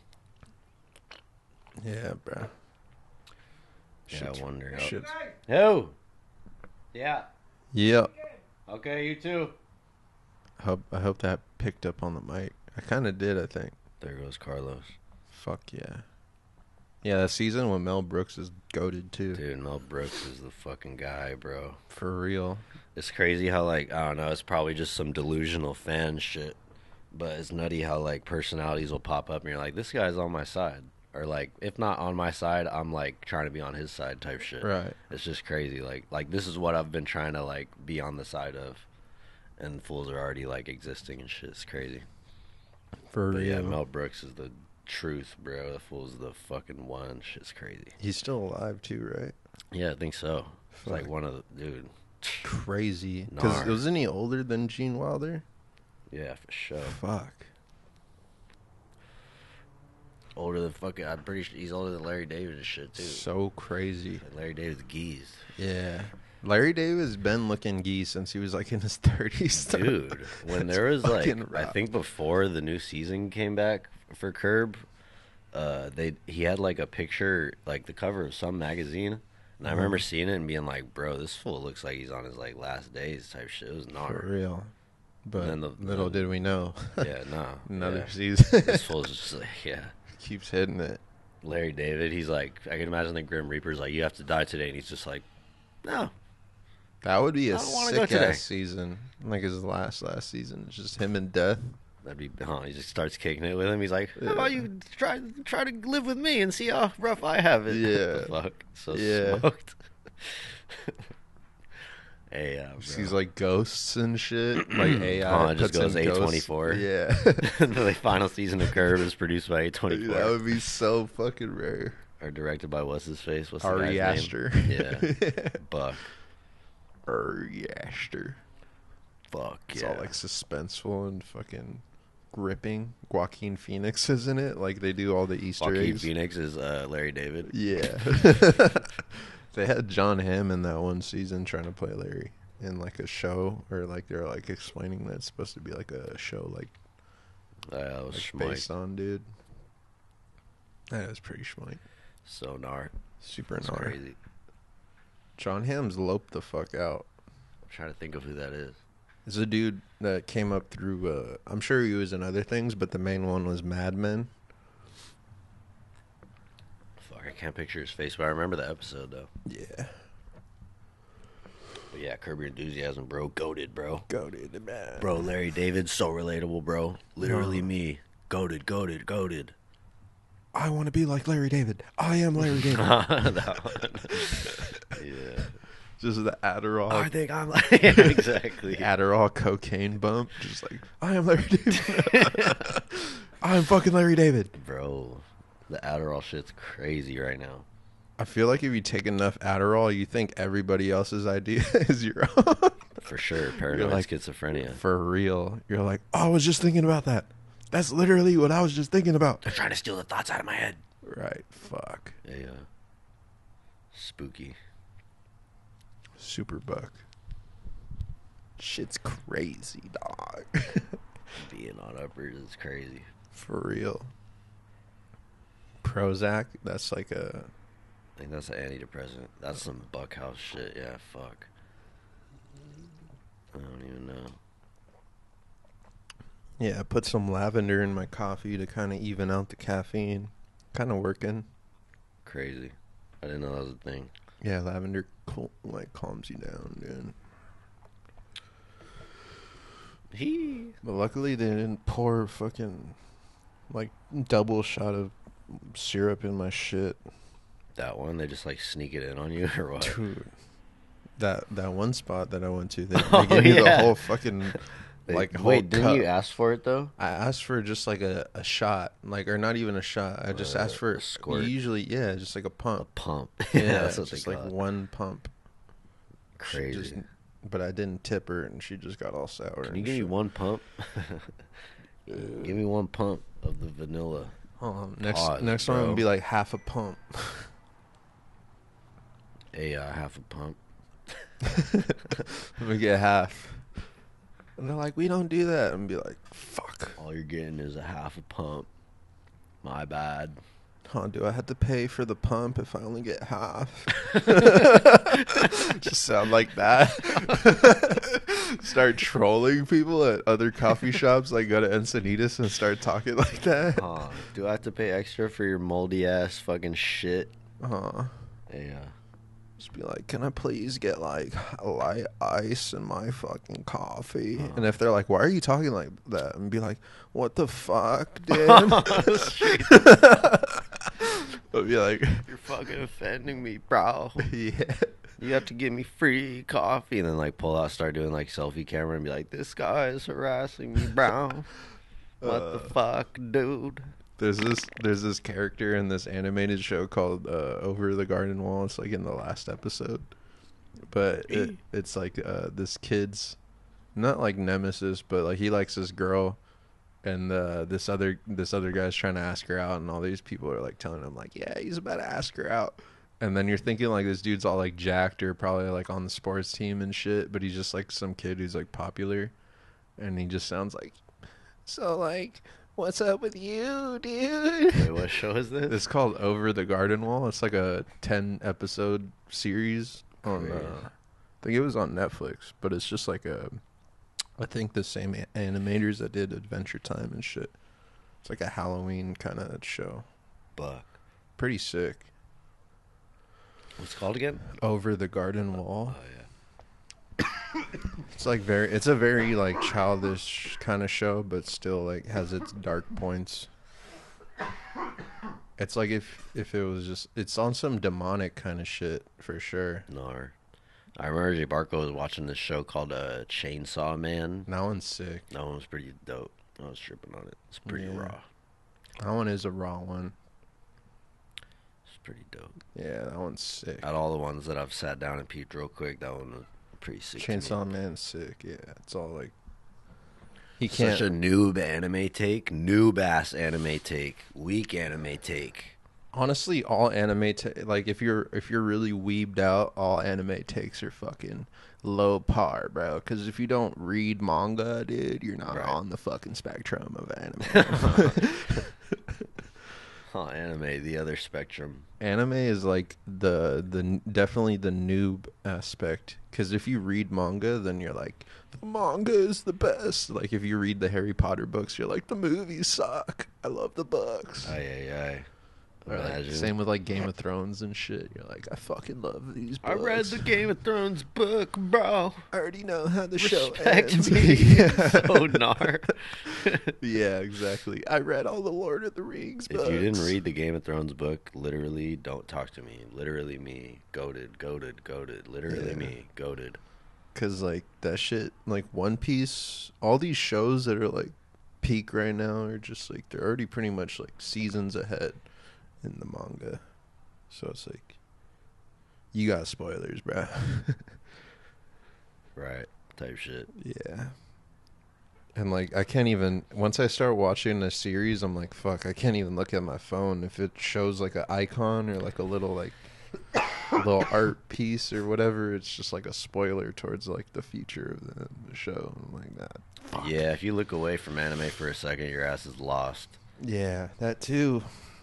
Speaker 2: Yeah, bro.
Speaker 1: Yeah, I wonder. Oh.
Speaker 2: Shit.
Speaker 1: Who? Yeah.
Speaker 2: Yep.
Speaker 1: Okay, you too.
Speaker 2: Hope, I hope that picked up on the mic. I kind of did, I think.
Speaker 1: There goes Carlos.
Speaker 2: Fuck yeah. Yeah, that season with Mel Brooks is goated, too.
Speaker 1: Dude, Mel Brooks is the fucking guy, bro.
Speaker 2: For real.
Speaker 1: It's crazy how, like, I don't know, it's probably just some delusional fan shit. But it's nutty how, like, personalities will pop up and you're like, this guy's on my side. Or, like, if not on my side, I'm, like, trying to be on his side type shit.
Speaker 2: Right.
Speaker 1: It's just crazy. Like, like this is what I've been trying to, like, be on the side of. And fools are already, like, existing and shit. It's crazy.
Speaker 2: For
Speaker 1: But,
Speaker 2: real.
Speaker 1: yeah, Mel Brooks is the truth, bro. The fool's the fucking one. Shit's crazy.
Speaker 2: He's still alive, too, right?
Speaker 1: Yeah, I think so. It's like
Speaker 2: Fuck.
Speaker 1: one of the... Dude.
Speaker 2: Crazy. Because
Speaker 1: Nar.
Speaker 2: wasn't he older than Gene Wilder?
Speaker 1: Yeah, for sure.
Speaker 2: Fuck.
Speaker 1: Older than fucking... I'm pretty sure he's older than Larry David and shit, too.
Speaker 2: So crazy.
Speaker 1: And Larry David's geezed.
Speaker 2: Yeah. Larry David's been looking geese since he was like in his thirties.
Speaker 1: Dude, when there was like,
Speaker 2: fucking
Speaker 1: I
Speaker 2: rough.
Speaker 1: think before the new season came back for Curb, uh, they he had like a picture, like the cover of some magazine, and I
Speaker 2: Uh-huh.
Speaker 1: remember seeing it and being like, "Bro, this fool looks like he's on his like last days type shit." It was
Speaker 2: For
Speaker 1: not.
Speaker 2: real. But
Speaker 1: then the-
Speaker 2: little
Speaker 1: the-
Speaker 2: did we know.
Speaker 1: Yeah, no.
Speaker 2: Another
Speaker 1: yeah.
Speaker 2: season.
Speaker 1: This fool's just like, yeah.
Speaker 2: Keeps hitting it.
Speaker 1: Larry David, he's like, I can imagine the Grim Reaper's like, you have to die today, and he's just like, no.
Speaker 2: That would be a
Speaker 1: I don't wanna go
Speaker 2: sick
Speaker 1: today.
Speaker 2: ass season. Like his last last season. It's just him and death.
Speaker 1: That'd be, huh, he just starts kicking it with him. He's like, how
Speaker 2: Yeah.
Speaker 1: about you try try to live with me and see how rough I have it?
Speaker 2: Yeah.
Speaker 1: What the fuck? So
Speaker 2: Yeah.
Speaker 1: smoked. Hey, uh,
Speaker 2: Sees like ghosts and shit. Like A I.
Speaker 1: Oh, it just
Speaker 2: puts
Speaker 1: goes
Speaker 2: in
Speaker 1: A
Speaker 2: ghosts.
Speaker 1: twenty-four.
Speaker 2: Yeah.
Speaker 1: The final season of Curb is produced by A twenty-four.
Speaker 2: That would be so fucking rare.
Speaker 1: Or directed by what's his face? What's the
Speaker 2: Ari
Speaker 1: guy's
Speaker 2: Aster.
Speaker 1: name? Yeah. Buck.
Speaker 2: Ari Aster.
Speaker 1: Fuck
Speaker 2: It's
Speaker 1: yeah.
Speaker 2: all like suspenseful and fucking gripping. Joaquin Phoenix is in it. Like they do all the Easter
Speaker 1: Joaquin
Speaker 2: eggs.
Speaker 1: Phoenix is uh, Larry David.
Speaker 2: Yeah. They had John Hamm in that one season trying to play Larry in like a show, or like they're like explaining that it's supposed to be like a show like,
Speaker 1: Uh, that was
Speaker 2: like
Speaker 1: schmike.
Speaker 2: based on dude. That was pretty schmike.
Speaker 1: So gnar.
Speaker 2: Super
Speaker 1: That's
Speaker 2: gnar.
Speaker 1: crazy.
Speaker 2: John Hamm's loped the fuck out.
Speaker 1: I'm trying to think of who that is.
Speaker 2: It's a dude that came up through, uh, I'm sure he was in other things, but the main one was Mad Men.
Speaker 1: Fuck, I can't picture his face, but I remember the episode though.
Speaker 2: Yeah.
Speaker 1: But yeah, Curb Your Enthusiasm, bro. Goated, bro.
Speaker 2: Goated the man.
Speaker 1: Bro, Larry David, so relatable, bro. Literally
Speaker 2: No.
Speaker 1: me. Goated, goated, goated.
Speaker 2: I want to be like Larry David. I am Larry David.
Speaker 1: That one. Yeah.
Speaker 2: Just the Adderall.
Speaker 1: I think I'm like yeah, exactly.
Speaker 2: Adderall cocaine bump. Just like, I am Larry David. I'm fucking Larry David.
Speaker 1: Bro, the Adderall shit's crazy right now.
Speaker 2: I feel like if you take enough Adderall, you think everybody else's idea is your own.
Speaker 1: For sure. Paranoid
Speaker 2: like,
Speaker 1: schizophrenia.
Speaker 2: For real. You're like, oh, I was just thinking about that. That's literally what I was just thinking about.
Speaker 1: They're trying to steal the thoughts out of my head.
Speaker 2: Right. Fuck.
Speaker 1: Yeah. Spooky.
Speaker 2: Super buck. Shit's crazy, dog.
Speaker 1: Being on uppers is crazy.
Speaker 2: For real. Prozac, that's like a...
Speaker 1: I think that's an antidepressant. That's some Buckhouse shit. Yeah, fuck. I don't even know.
Speaker 2: Yeah, I put some lavender in my coffee to kind of even out the caffeine. Kind of working.
Speaker 1: Crazy. I didn't know that was a thing.
Speaker 2: Yeah, lavender cal- like calms you down, dude.
Speaker 1: He.
Speaker 2: But luckily they didn't pour fucking like double shot of syrup in my shit.
Speaker 1: That one, they just like sneak it in on you or what?
Speaker 2: Dude, that that one spot that I went to, they,
Speaker 1: Oh,
Speaker 2: they gave me
Speaker 1: yeah.
Speaker 2: the whole fucking
Speaker 1: They-
Speaker 2: like whole
Speaker 1: Wait, didn't
Speaker 2: cup.
Speaker 1: you ask for it though?
Speaker 2: I asked for just like a, a shot, like or not even a shot. I just
Speaker 1: Uh,
Speaker 2: asked for
Speaker 1: a squirt?
Speaker 2: usually, yeah, just like a
Speaker 1: A
Speaker 2: pump.
Speaker 1: pump.
Speaker 2: Yeah,
Speaker 1: That's what
Speaker 2: just
Speaker 1: they
Speaker 2: like
Speaker 1: call it.
Speaker 2: one pump. She
Speaker 1: Crazy.
Speaker 2: just- but I didn't tip her, and she just got all sour.
Speaker 1: Can you
Speaker 2: and
Speaker 1: give me
Speaker 2: shit.
Speaker 1: one pump? Give me one pump of the vanilla.
Speaker 2: Hold on. Next
Speaker 1: Pause,
Speaker 2: next one I'm
Speaker 1: bro.
Speaker 2: gonna be like half a pump.
Speaker 1: A uh, half a pump.
Speaker 2: Let me get half. And they're like, we don't do that. And be like, fuck.
Speaker 1: All you're getting is a half a pump. My bad.
Speaker 2: Huh, do I have to pay for the pump if I only get half? Just sound like that. Start trolling people at other coffee shops, like go to Encinitas and start talking like that.
Speaker 1: Huh. Do I have to pay extra for your moldy ass fucking shit?
Speaker 2: Uh,
Speaker 1: Yeah.
Speaker 2: just be like, can I please get like a light ice in my fucking coffee?
Speaker 1: Uh.
Speaker 2: And if they're like, why are you talking like that? And be like, what the fuck, dude? I'll be like,
Speaker 1: You're fucking offending me, bro.
Speaker 2: yeah.
Speaker 1: You have to give me free coffee. And then, like, pull out, start doing, like, selfie camera and be like, this guy is harassing me, bro. What
Speaker 2: Uh.
Speaker 1: the fuck, dude?
Speaker 2: There's this there's this character in this animated show called uh, Over the Garden Wall. It's like in the last episode, but it, it's like uh, this kid's not like nemesis, but like he likes this girl, and uh, this other this other guy's trying to ask her out, and all these people are like telling him like, yeah, he's about to ask her out, and then you're thinking like this dude's all like jacked or probably like on the sports team and shit, but he's just like some kid who's like popular, and he just sounds like, so like. What's up with you, dude?
Speaker 1: Wait, what show is this?
Speaker 2: It's called Over the Garden Wall. It's like a ten episode series on.
Speaker 1: Crazy.
Speaker 2: Uh, I think it was on Netflix, but it's just like a. I think the same a- animators that did Adventure Time and shit. It's like a Halloween kind of show.
Speaker 1: Buck.
Speaker 2: Pretty sick.
Speaker 1: What's it called again?
Speaker 2: Over the Garden Wall.
Speaker 1: Oh, yeah.
Speaker 2: It's like very. It's a very like childish kind of show, but still like has its dark points. It's like if if it was just. It's on some demonic kind of shit for sure.
Speaker 1: No. I remember Jay Barco was watching this show called uh, Chainsaw Man.
Speaker 2: That one's sick.
Speaker 1: That one was pretty dope. I was tripping on it. It's pretty
Speaker 2: Yeah.
Speaker 1: raw.
Speaker 2: That one is a raw one.
Speaker 1: It's pretty dope.
Speaker 2: Yeah, that one's sick.
Speaker 1: Out of all the ones that I've sat down and peeped real quick, that one was pretty sick. to me.
Speaker 2: Chainsaw Man's sick. Yeah, it's all like he
Speaker 1: Such
Speaker 2: can't.
Speaker 1: a noob anime take, noob ass anime take, weak anime take.
Speaker 2: Honestly, all anime ta- like if you're if you're really weebed out, all anime takes are fucking low par, bro. Because if you don't read manga, dude, you're not
Speaker 1: Right.
Speaker 2: on the fucking spectrum of anime.
Speaker 1: Huh, anime, the other spectrum.
Speaker 2: Anime is like the the definitely the noob aspect. Because if you read manga, then you're like, the manga is the best. Like if you read the Harry Potter books, you're like, the movies suck. I love the books.
Speaker 1: Aye, aye, aye.
Speaker 2: Or like,
Speaker 1: Imagine.
Speaker 2: same with like Game of Thrones and shit. You're like, I fucking love these
Speaker 1: I
Speaker 2: books.
Speaker 1: read the Game of Thrones book, bro.
Speaker 2: I already know how the show
Speaker 1: Respect
Speaker 2: ends.
Speaker 1: me.
Speaker 2: Yeah.
Speaker 1: So gnar.
Speaker 2: Yeah, exactly. I read all the Lord of the Rings
Speaker 1: If
Speaker 2: books.
Speaker 1: you didn't read the Game of Thrones book, literally don't talk to me. Literally me. Goated, goated, goated. Literally
Speaker 2: Yeah.
Speaker 1: me. Goated.
Speaker 2: Because, like, that shit, like, One Piece, all these shows that are, like, peak right now are just, like, they're already pretty much, like, seasons ahead in the manga. So it's like, you got spoilers, bro.
Speaker 1: Right. Type shit.
Speaker 2: Yeah. And, like, I can't even, once I start watching a series, I'm like, fuck, I can't even look at my phone. If it shows, like, an icon or, like, a little, like, little art piece or whatever, it's just like a spoiler towards like the future of the, the show. I'm like that. Fuck.
Speaker 1: Yeah, if you look away from anime for a second, your ass is lost.
Speaker 2: Yeah, that too.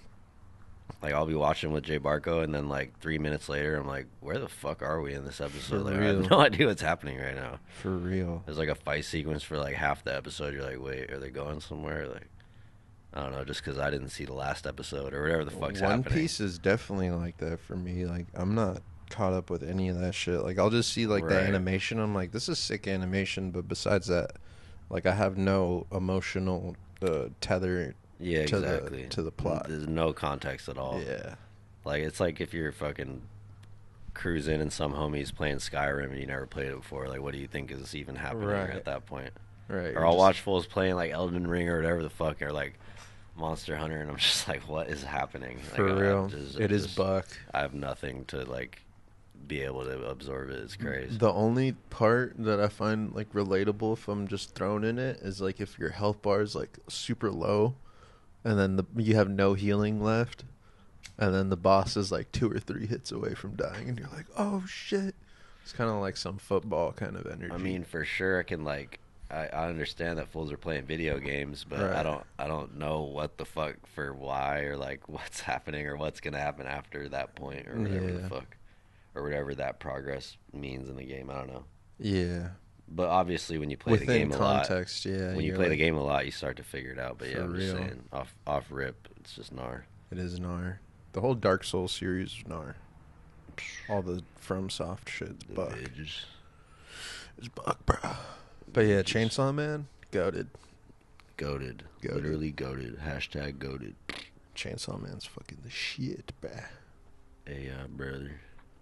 Speaker 1: Like, I'll be watching with Jay Barco, and then, like, three minutes later, I'm like, where the fuck are we in this episode?
Speaker 2: For
Speaker 1: Like, I
Speaker 2: real.
Speaker 1: have no idea what's happening right now.
Speaker 2: For real.
Speaker 1: There's, like, a fight sequence for, like, half the episode. You're like, wait, are they going somewhere? Like, I don't know, just because I didn't see the last episode or whatever the fuck's
Speaker 2: One
Speaker 1: happening.
Speaker 2: Piece is definitely like that for me. Like, I'm not caught up with any of that shit. Like, I'll just see like the
Speaker 1: Right.
Speaker 2: animation. I'm like, this is sick animation, but besides that, like, I have no emotional uh, tether.
Speaker 1: Yeah,
Speaker 2: to the-
Speaker 1: exactly.
Speaker 2: to the plot.
Speaker 1: There's no context at all.
Speaker 2: Yeah.
Speaker 1: Like, it's like if you're fucking cruising and some homie's playing Skyrim and you never played it before. Like, what do you think is even happening
Speaker 2: Right.
Speaker 1: at that point?
Speaker 2: Right.
Speaker 1: Or
Speaker 2: you're
Speaker 1: I'll
Speaker 2: just-
Speaker 1: watch fools playing like Elden Ring or whatever the fuck, or like Monster Hunter, and I'm just like, what is happening? Like,
Speaker 2: For
Speaker 1: I'm
Speaker 2: real.
Speaker 1: just-
Speaker 2: It is
Speaker 1: just-
Speaker 2: Buck.
Speaker 1: I have nothing to like be able to absorb it. It's crazy.
Speaker 2: The only part that I find like relatable if I'm just thrown in it is like if your health bar is like super low, and then the, you have no healing left, and then the boss is like two or three hits away from dying, and you're like, oh shit. It's kind of like some football kind of energy.
Speaker 1: I mean, for sure, I can like. I, I understand that fools are playing video games, but
Speaker 2: Right.
Speaker 1: I don't. I don't know what the fuck for why or like what's happening or what's gonna happen after that point or whatever
Speaker 2: Yeah.
Speaker 1: the fuck, or whatever that progress means in the game. I don't know.
Speaker 2: yeah,
Speaker 1: But obviously, when you play the
Speaker 2: within
Speaker 1: game a lot,
Speaker 2: context, yeah.
Speaker 1: when you
Speaker 2: you're
Speaker 1: play the
Speaker 2: like,
Speaker 1: game a lot, you start to figure it out. But yeah,
Speaker 2: For
Speaker 1: I'm just
Speaker 2: real.
Speaker 1: saying, off off rip, it's just gnar.
Speaker 2: it is Gnar. The whole Dark Souls series is Gnar. All the FromSoft shit's
Speaker 1: The
Speaker 2: Buck.
Speaker 1: bitches.
Speaker 2: It's Buck, bro. But yeah, Chainsaw Man, goated.
Speaker 1: Goated.
Speaker 2: Goated.
Speaker 1: Literally goated. Hashtag goated.
Speaker 2: Chainsaw Man's fucking the shit, bruh.
Speaker 1: Hey, uh, brother.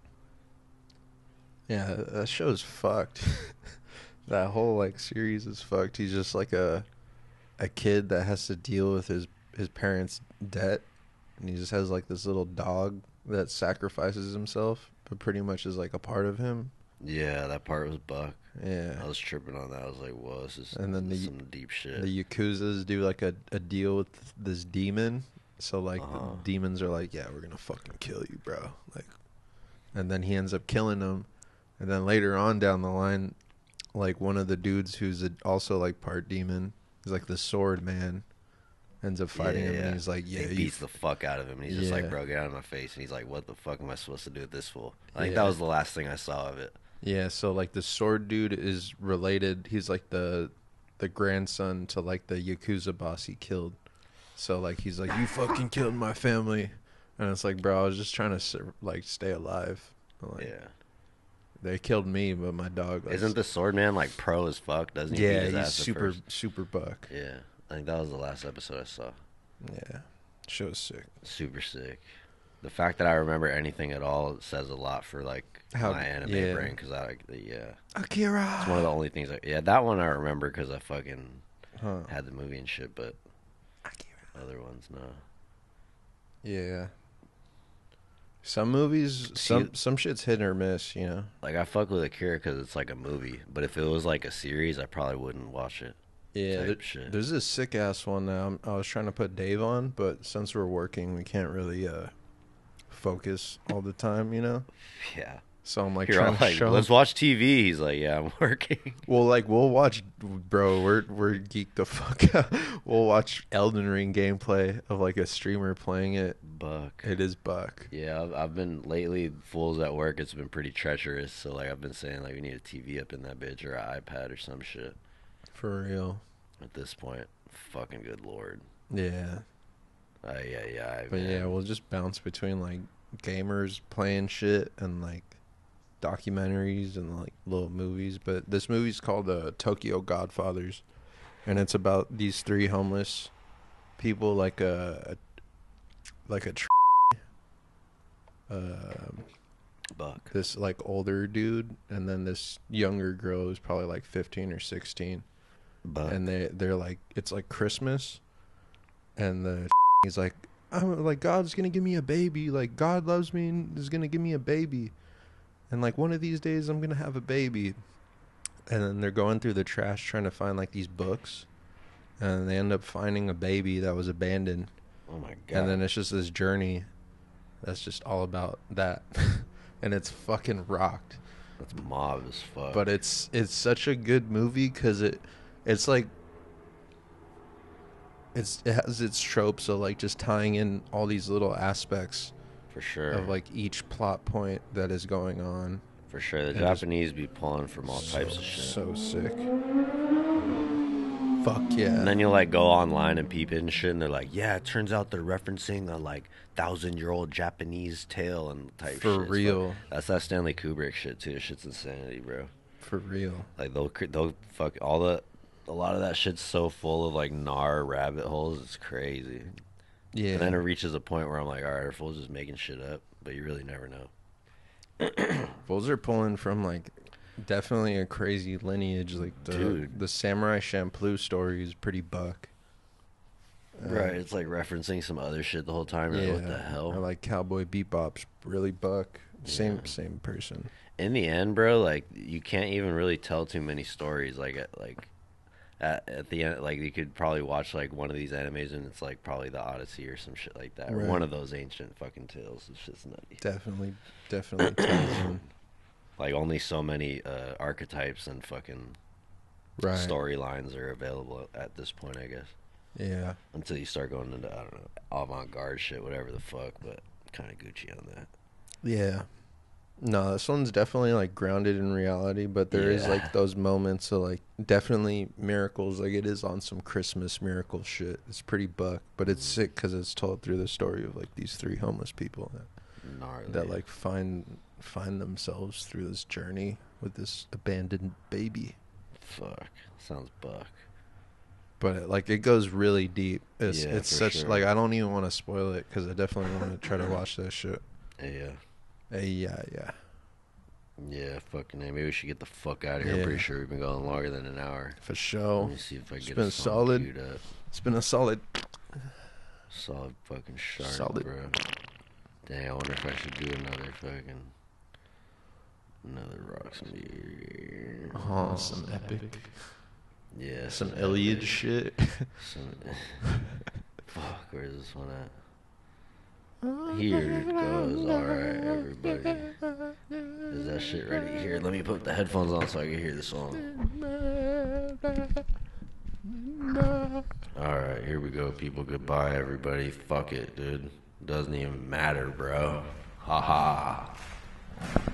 Speaker 2: Yeah, that show's fucked. That whole like series is fucked. He's just like a a kid that has to deal with his his parents' debt, and he just has like this little dog that sacrifices himself, but pretty much is like a part of him.
Speaker 1: Yeah, that part was Buck.
Speaker 2: Yeah.
Speaker 1: I was tripping on that. I was like, whoa, this is,
Speaker 2: And then
Speaker 1: this is
Speaker 2: the-
Speaker 1: some deep shit.
Speaker 2: The Yakuzas do like a, a deal with this demon. So like
Speaker 1: Uh-huh.
Speaker 2: the demons are like, yeah, we're gonna fucking kill you, bro. Like, and then he ends up killing them. And then later on down the line, like one of the dudes who's a, also like part demon, he's like the sword man, ends up fighting
Speaker 1: Yeah,
Speaker 2: him,
Speaker 1: yeah.
Speaker 2: and he's like, yeah,
Speaker 1: he
Speaker 2: you
Speaker 1: beats the fuck out of him. And he's just
Speaker 2: Yeah.
Speaker 1: like, bro, get out of my face. And he's like, what the fuck am I supposed to do with this fool? I think
Speaker 2: Yeah.
Speaker 1: that was the last thing I saw of it.
Speaker 2: yeah. So like the sword dude is related. He's like the the grandson to like the Yakuza boss he killed. So like he's like, you fucking killed my family, and it's like, bro, I was just trying to sur- like stay alive. Like,
Speaker 1: Yeah.
Speaker 2: They killed me, but my dog. Like,
Speaker 1: Isn't the sword man like pro as fuck? Doesn't he? beat
Speaker 2: Yeah,
Speaker 1: his
Speaker 2: he's
Speaker 1: ass at
Speaker 2: super
Speaker 1: first?
Speaker 2: super buck.
Speaker 1: Yeah. I think that was the last episode I saw.
Speaker 2: Yeah, show's sick.
Speaker 1: Super sick. The fact that I remember anything at all says a lot for like
Speaker 2: How-
Speaker 1: my anime
Speaker 2: yeah.
Speaker 1: brain, because I yeah,
Speaker 2: Akira.
Speaker 1: it's one of the only things. I, yeah, that one I remember because I fucking
Speaker 2: Huh.
Speaker 1: had the movie and shit. But
Speaker 2: Akira.
Speaker 1: other ones, no.
Speaker 2: Yeah. Some movies, some
Speaker 1: See-
Speaker 2: some shit's hit or miss. You know.
Speaker 1: Like I fuck with Akira because it's like a movie. But if it was like a series, I probably wouldn't watch it.
Speaker 2: Yeah.
Speaker 1: Type
Speaker 2: There,
Speaker 1: shit.
Speaker 2: there's this sick ass one now. I'm- I was trying to put Dave on, but since we're working, we can't really uh focus all the time. You know.
Speaker 1: Yeah.
Speaker 2: So I'm like
Speaker 1: You're all
Speaker 2: trying to
Speaker 1: like,
Speaker 2: show.
Speaker 1: let's
Speaker 2: him-
Speaker 1: watch T V. He's like, yeah, I'm working.
Speaker 2: Well, like we'll watch, bro. We're we're geeked the fuck out. We'll watch Elden Ring gameplay of like a streamer playing it.
Speaker 1: Buck.
Speaker 2: It is Buck.
Speaker 1: Yeah, I've, I've been lately fools at work. It's been pretty treacherous. So like I've been saying like we need a T V up in that bitch or an iPad or some shit.
Speaker 2: For real.
Speaker 1: At this point, fucking good lord.
Speaker 2: Yeah.
Speaker 1: Uh, yeah, yeah.
Speaker 2: But
Speaker 1: man.
Speaker 2: yeah, we'll just bounce between like gamers playing shit and like documentaries and like little movies. But this movie's called uh, Tokyo Godfathers, and it's about these three homeless people, like a, a like a tr- um,
Speaker 1: Buck.
Speaker 2: this like older dude, and then this younger girl who's probably like fifteen or sixteen,
Speaker 1: Buck.
Speaker 2: and they they're like, it's like Christmas, and the he's like, I'm like, God's gonna give me a baby, like God loves me and is gonna give me a baby, and like one of these days I'm gonna have a baby. And then they're going through the trash trying to find like these books, and they end up finding a baby that was abandoned.
Speaker 1: Oh my god.
Speaker 2: And then it's just this journey that's just all about that. And it's fucking rocked.
Speaker 1: That's mob as fuck.
Speaker 2: But it's it's such a good movie because it it's like it's it has its tropes of like just tying in all these little aspects
Speaker 1: for sure
Speaker 2: of like each plot point that is going on.
Speaker 1: For sure, the
Speaker 2: and
Speaker 1: Japanese be pulling from all
Speaker 2: so,
Speaker 1: types of shit.
Speaker 2: So sick. Fuck yeah.
Speaker 1: And then you'll like go online and peep it and shit, and they're like, "Yeah, it turns out they're referencing a like thousand year old Japanese tale and type
Speaker 2: For
Speaker 1: shit." It's
Speaker 2: real.
Speaker 1: fuck- that's that Stanley Kubrick shit too. Shit's insanity, bro.
Speaker 2: For real.
Speaker 1: Like they'll cr- they'll fuck all the a lot of that shit's so full of like gnar rabbit holes. It's crazy.
Speaker 2: Yeah.
Speaker 1: And then it reaches a point where I'm like, all right, our fool's just making shit up, but you really never know.
Speaker 2: Bulls are pulling from like definitely a crazy lineage. Like the
Speaker 1: Dude.
Speaker 2: the Samurai Champloo story is pretty buck. Uh,
Speaker 1: Right, it's like referencing some other shit the whole time. You're
Speaker 2: Yeah.
Speaker 1: like, what the hell?
Speaker 2: Or like Cowboy Bebop's really buck. Same
Speaker 1: Yeah.
Speaker 2: same person.
Speaker 1: In the end, bro, like you can't even really tell too many stories. Like, at, like at, at the end, like you could probably watch like one of these animes and it's like probably the Odyssey or some shit like that, or
Speaker 2: Right.
Speaker 1: one of those ancient fucking tales. It's just nutty.
Speaker 2: Definitely definitely ties in.
Speaker 1: Like only so many uh, archetypes and fucking
Speaker 2: Right.
Speaker 1: storylines are available at this point, I guess.
Speaker 2: Yeah.
Speaker 1: Until you start going into I don't know avant-garde shit, whatever the fuck. But kind of Gucci on that.
Speaker 2: Yeah. No, this one's definitely like grounded in reality, but there is
Speaker 1: Yeah.
Speaker 2: like those moments of like definitely miracles. Like it is on some Christmas miracle shit. It's pretty buck, but it's sick because it's told through the story of like these three homeless people that,
Speaker 1: Gnarly.
Speaker 2: that like find find themselves through this journey with this abandoned baby.
Speaker 1: Fuck, sounds buck.
Speaker 2: But it, like it goes really deep. It's
Speaker 1: Yeah,
Speaker 2: it's
Speaker 1: for
Speaker 2: such
Speaker 1: sure.
Speaker 2: like I don't even want to spoil it because I definitely want to try to watch that shit.
Speaker 1: Yeah.
Speaker 2: Hey, yeah, yeah.
Speaker 1: Yeah, fucking A. Maybe we should get the fuck out of here. I'm
Speaker 2: Yeah.
Speaker 1: pretty sure we've been going longer than an hour.
Speaker 2: For
Speaker 1: Let
Speaker 2: sure.
Speaker 1: me see if I can
Speaker 2: It's
Speaker 1: get
Speaker 2: been
Speaker 1: a song
Speaker 2: solid.
Speaker 1: queued up.
Speaker 2: It's been a solid.
Speaker 1: Solid fucking shark,
Speaker 2: Solid.
Speaker 1: bro. Dang, I wonder if I should do another fucking... Another Rocks and Beer.
Speaker 2: Oh, some epic.
Speaker 1: Yeah.
Speaker 2: Some
Speaker 1: epic.
Speaker 2: Iliad shit.
Speaker 1: Some... Fuck, where's this one at? Here it goes. Alright, everybody. Is that shit ready? Here, let me put the headphones on so I can hear the song. Alright, here we go, people. Goodbye, everybody. Fuck it, dude. Doesn't even matter, bro. Ha ha.